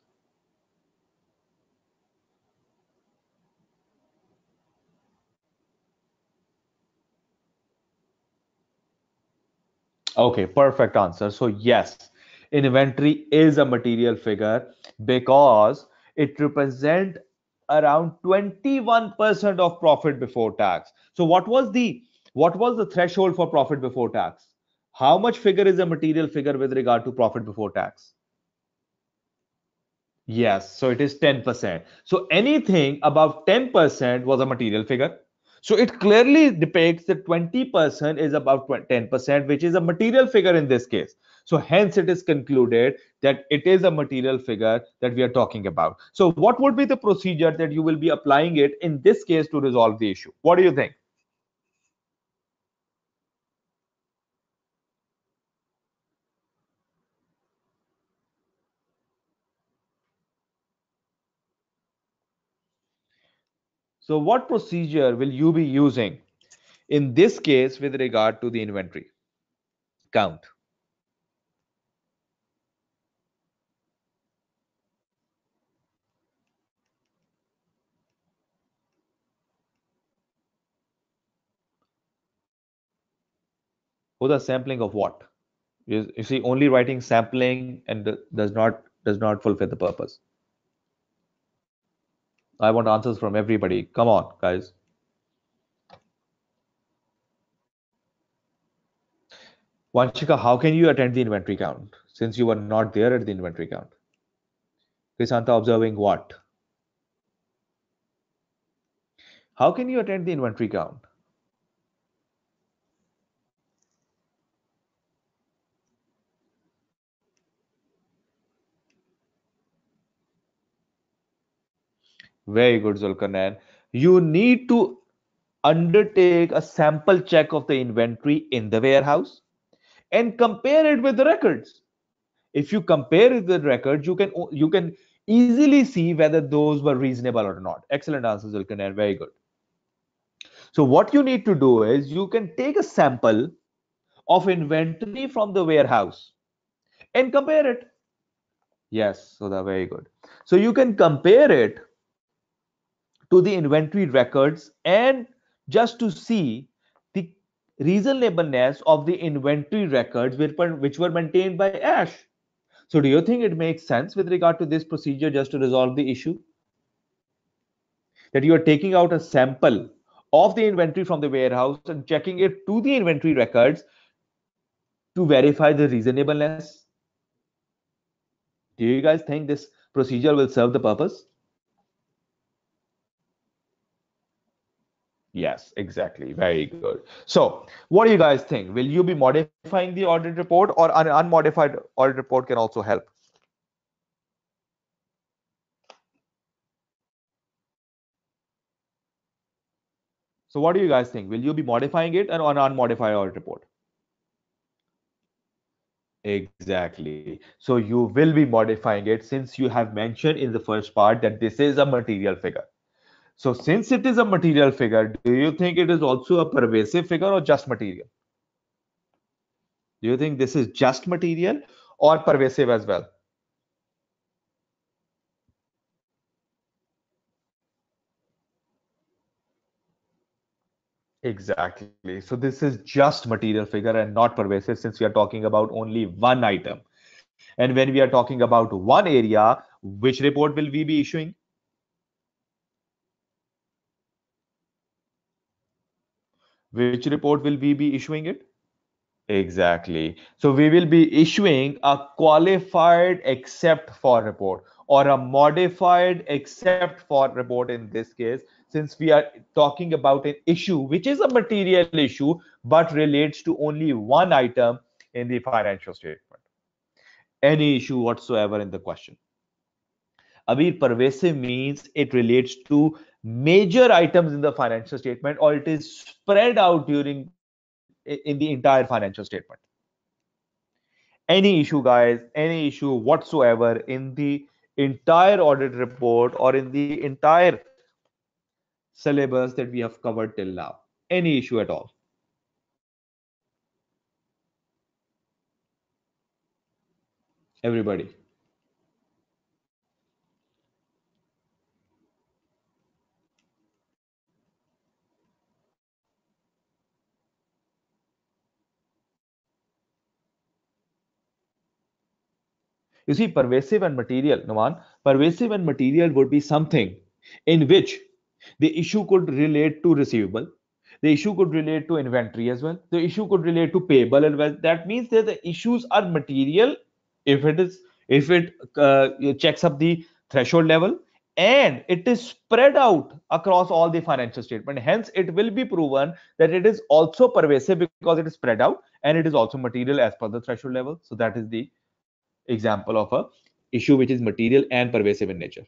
[SPEAKER 1] Okay, perfect answer. So yes, inventory is a material figure because it represents around twenty-one percent of profit before tax. So what was the what was the threshold for profit before tax? How much figure is a material figure with regard to profit before tax? Yes, so it is ten percent. So anything above ten percent was a material figure. So it clearly depicts that twenty percent is about ten percent, which is a material figure in this case. So hence it is concluded that it is a material figure that we are talking about. So what would be the procedure that you will be applying it in this case to resolve the issue? What do you think? So what procedure will you be using in this case with regard to the inventory count? For the sampling of what? You, you see, only writing sampling and does not does not fulfill the purpose. I want answers from everybody. Come on, guys. Vanshika, how can you attend the inventory count since you were not there at the inventory count? Krisanta observing what? How can you attend the inventory count? Very good, Zulkarnain. You need to undertake a sample check of the inventory in the warehouse and compare it with the records. If you compare it with records, you can you can easily see whether those were reasonable or not. Excellent answer, Zulkarnain. Very good. So what you need to do is you can take a sample of inventory from the warehouse and compare it. Yes, so that's very good. So you can compare it to the inventory records and just to see the reasonableness of the inventory records which were, which were maintained by Ash. So do you think it makes sense with regard to this procedure just to resolve the issue? That you are taking out a sample of the inventory from the warehouse and checking it to the inventory records to verify the reasonableness. Do you guys think this procedure will serve the purpose? Yes, exactly. Very good. So, what do you guys think? Will you be modifying the audit report, or an unmodified audit report can also help? So, what do you guys think? Will you be modifying it or an unmodified audit report? Exactly. So, you will be modifying it since you have mentioned in the first part that this is a material figure. So, since it is a material figure, do you think it is also a pervasive figure or just material? Do you think this is just material or pervasive as well? Exactly. So this is just material figure and not pervasive since we are talking about only one item. And when we are talking about one area, which report will we be issuing? Which report will we be issuing it? Exactly. So we will be issuing a qualified except for report or a modified except for report in this case, since we are talking about an issue which is a material issue but relates to only one item in the financial statement. Any issue whatsoever in the question. Abir, pervasive means it relates to major items in the financial statement or it is spread out during in the entire financial statement. Any issue, guys, any issue whatsoever in the entire audit report or in the entire syllabus that we have covered till now. Any issue at all. Everybody. You see, pervasive and material, Numan, pervasive and material would be something in which the issue could relate to receivable, the issue could relate to inventory as well, the issue could relate to payable as well. That means that the issues are material if it is if it uh, checks up the threshold level and it is spread out across all the financial statement. Hence, it will be proven that it is also pervasive because it is spread out and it is also material as per the threshold level. So that is the example of a issue which is material and pervasive in nature.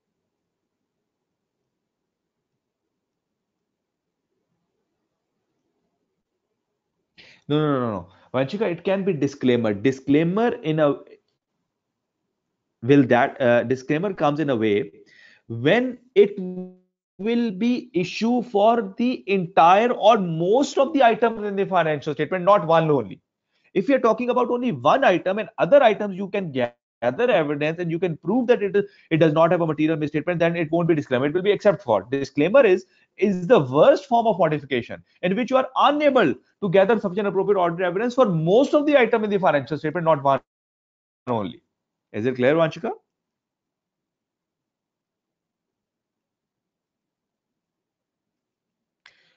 [SPEAKER 1] No, no, no, no. Vanchika, it can be disclaimer. Disclaimer in a will that uh, disclaimer comes in a way when it will be issue for the entire or most of the items in the financial statement, not one only. If you're talking about only one item and other items, you can gather evidence and you can prove that it is it does not have a material misstatement, then it won't be disclaimer. It will be except for. Disclaimer is is the worst form of modification in which you are unable to gather sufficient appropriate audit evidence for most of the item in the financial statement, not one only. Is it clear, Vanchika?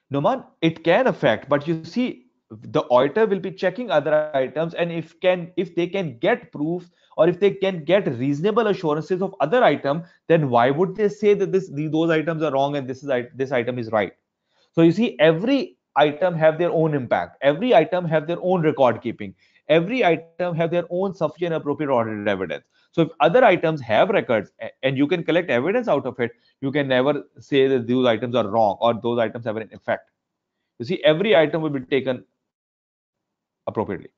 [SPEAKER 1] No, man, it can affect, but you see, the auditor will be checking other items, and if can if they can get proofs or if they can get reasonable assurances of other item, then why would they say that this those items are wrong and this is this item is right? So you see, every item have their own impact. Every item have their own record keeping. Every item have their own sufficient appropriate audited evidence. So if other items have records and you can collect evidence out of it, you can never say that those items are wrong or those items have an effect. You see, every item will be taken appropriately.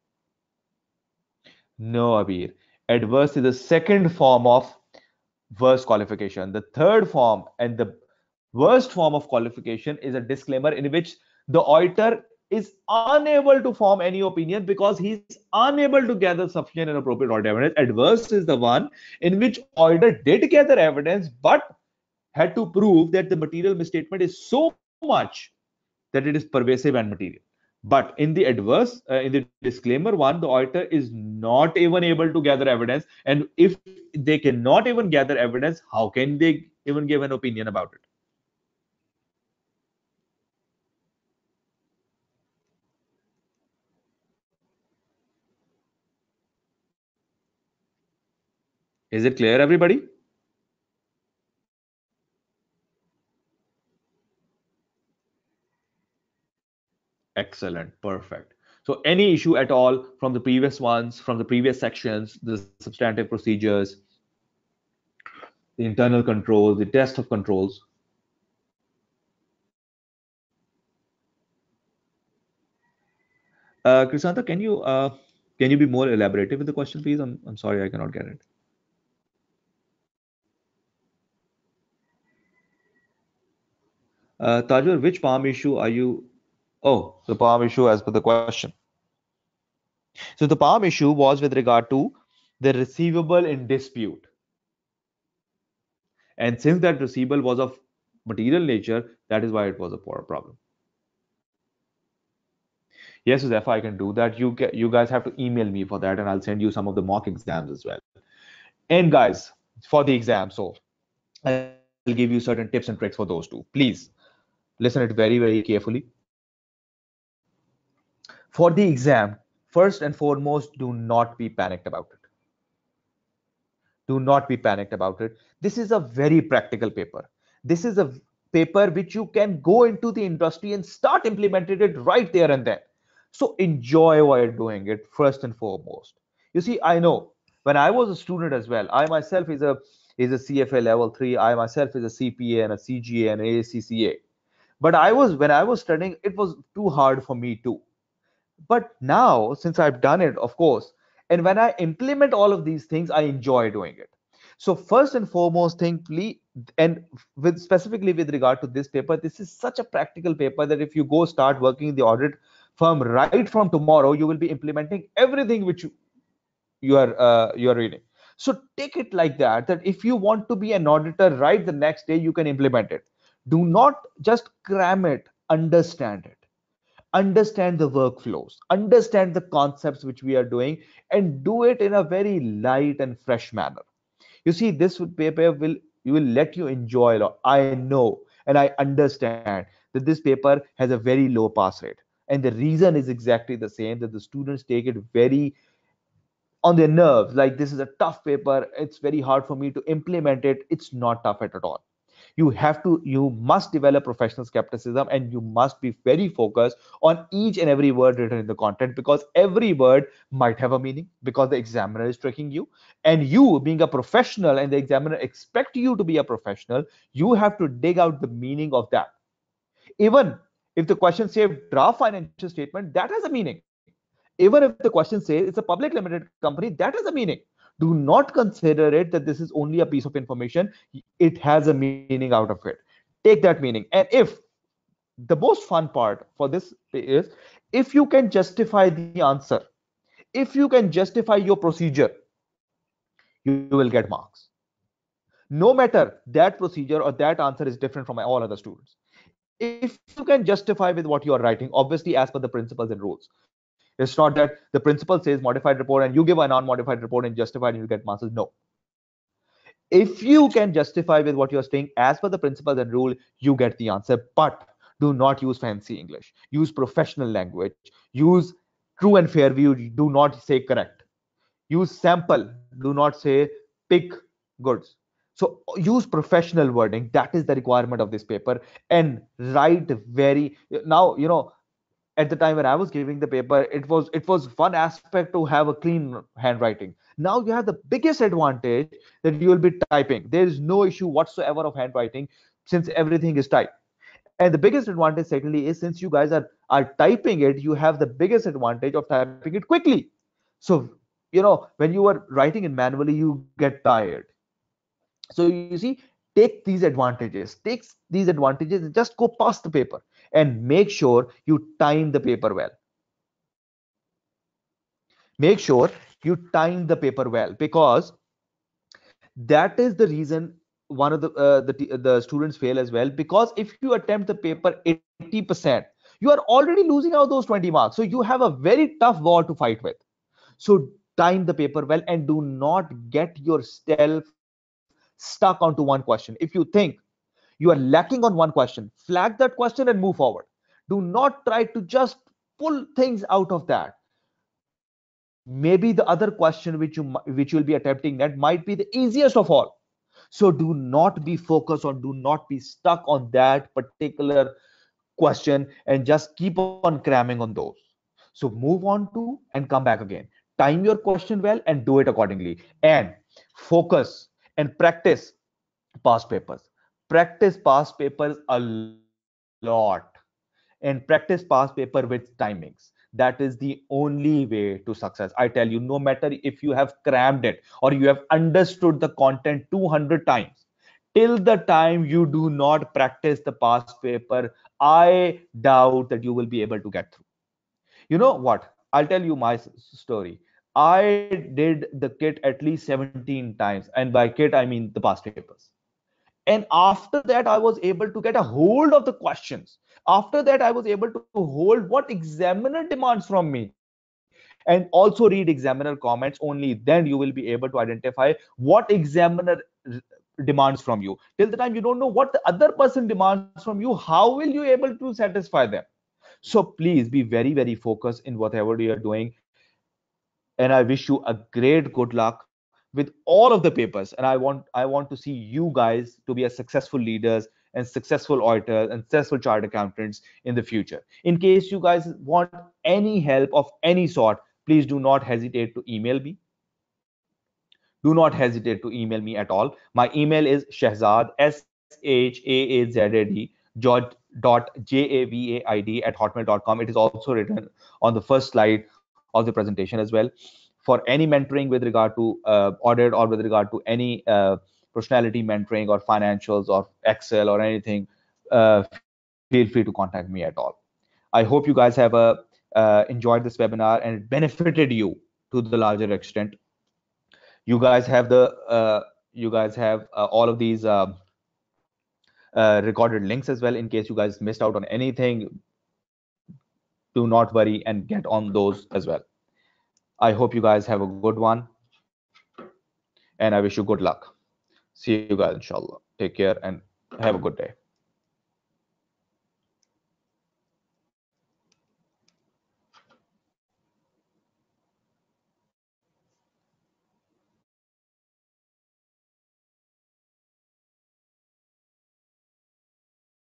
[SPEAKER 1] No, Abir. Adverse is the second form of worst qualification. The third form and the worst form of qualification is a disclaimer in which the auditor is unable to form any opinion because he's unable to gather sufficient and appropriate audit evidence. Adverse is the one in which auditor did gather evidence but had to prove that the material misstatement is so much that it is pervasive and material. But in the adverse, uh, in the disclaimer one, the auditor is not even able to gather evidence. And if they cannot even gather evidence, how can they even give an opinion about it? Is it clear, everybody? Excellent, perfect. So any issue at all from the previous ones, from the previous sections, the substantive procedures, the internal controls, the test of controls. Uh, Krisanta, can you uh, can you be more elaborative with the question, please? I'm I'm sorry, I cannot get it. Uh, Tajur, which palm issue are you? Oh, the palm issue as per the question. So the palm issue was with regard to the receivable in dispute. And since that receivable was of material nature, that is why it was a poor problem. Yes, Zephyr, I can do that. You you guys have to email me for that, and I'll send you some of the mock exams as well. And guys, for the exam, so I'll give you certain tips and tricks for those two. Please listen it very, very carefully. For the exam, first and foremost, do not be panicked about it. Do not be panicked about it. This is a very practical paper. This is a paper which you can go into the industry and start implementing it right there and then. So enjoy while doing it first and foremost. You see, I know when I was a student as well, I myself is a is a C F A level three. I myself is a C P A and a C G A and a C C A. But I was when I was studying, it was too hard for me too. But now, since I've done it, of course, and when I implement all of these things, I enjoy doing it. So first and foremost thing, please, and with specifically with regard to this paper, this is such a practical paper that if you go start working in the audit firm right from tomorrow, you will be implementing everything which you, you are uh, you are reading. So take it like that, that if you want to be an auditor right the next day, you can implement it. Do not just cram it, understand it, understand the workflows, understand the concepts which we are doing, and do it in a very light and fresh manner. You see, this paper will you will let you enjoy a lot. I know and I understand that this paper has a very low pass rate, and the reason is exactly the same, that the students take it very on their nerves, like this is a tough paper, it's very hard for me to implement it. It's not tough at all. You have to you must develop professional skepticism, and you must be very focused on each and every word written in the content, because every word might have a meaning, because the examiner is tricking you, and you being a professional and the examiner expect you to be a professional, you have to dig out the meaning of that. Even if the question says draft financial statement, that has a meaning. Even if the question says it's a public limited company, that has a meaning. Do not consider it that this is only a piece of information. It has a meaning out of it. Take that meaning. And if the most fun part for this is, if you can justify the answer, if you can justify your procedure, you will get marks. No matter that procedure or that answer is different from all other students. If you can justify with what you are writing, obviously as per the principles and rules. It's not that the principal says modified report and you give a non-modified report and justify and you get marks. No. If you can justify with what you're saying as per the principles and rule, you get the answer. But do Do not use fancy English. Use professional language. Use true and fair view. Do not say correct. Use sample. Do not say pick goods. So use professional wording. That is the requirement of this paper. And write very, now, you know, at the time when I was giving the paper, it was it was one aspect to have a clean handwriting. Now you have the biggest advantage that you will be typing. There is no issue whatsoever of handwriting since everything is typed. And the biggest advantage, secondly, is since you guys are are typing it, you have the biggest advantage of typing it quickly. So you know when you are writing it manually, you get tired. So you see, take these advantages, take these advantages, and just go past the paper and make sure you time the paper well. Make sure you time the paper well, because that is the reason one of the uh, the the students fail as well. Because if you attempt the paper eighty percent, you are already losing out those twenty marks. So you have a very tough wall to fight with. So time the paper well and do not get yourself stuck onto one question. If you think you are lacking on one question, flag that question and move forward. Do not try to just pull things out of that. Maybe the other question which you which you'll be attempting that might be the easiest of all. So do not be focused on, do not be stuck on that particular question and just keep on cramming on those. So move on to and come back again. Time your question well and do it accordingly. And focus and practice past papers. Practice past papers a lot and practice past paper with timings. That is the only way to success. I tell you, no matter if you have crammed it or you have understood the content two hundred times, till the time you do not practice the past paper, I doubt that you will be able to get through. You know what? I'll tell you my story. I did the kit at least seventeen times, and by kit I mean the past papers. And after that, I was able to get a hold of the questions. After that, I was able to hold what examiner demands from me and also read examiner comments. Only then you will be able to identify what examiner demands from you. Till the time you don't know what the other person demands from you, how will you able to satisfy them? So please be very, very focused in whatever you are doing. And I wish you a great good luck with all of the papers. And I want I want to see you guys to be a successful leaders and successful auditors and successful chartered accountants in the future. In case you guys want any help of any sort, please do not hesitate to email me. Do not hesitate to email me at all. My email is shahzad, S H A A Z A D, dot J A V A I D at hotmail dot com. It is also written on the first slide of the presentation as well. For any mentoring with regard to uh, audit or with regard to any uh, personality mentoring or financials or Excel or anything, uh, feel free to contact me at all. I hope you guys have uh, uh, enjoyed this webinar and it benefited you to the larger extent. You guys have the uh, you guys have uh, all of these uh, uh, recorded links as well in case you guys missed out on anything. Do not worry and get on those as well. I hope you guys have a good one and I wish you good luck. See you guys inshallah. Take care and have a good day.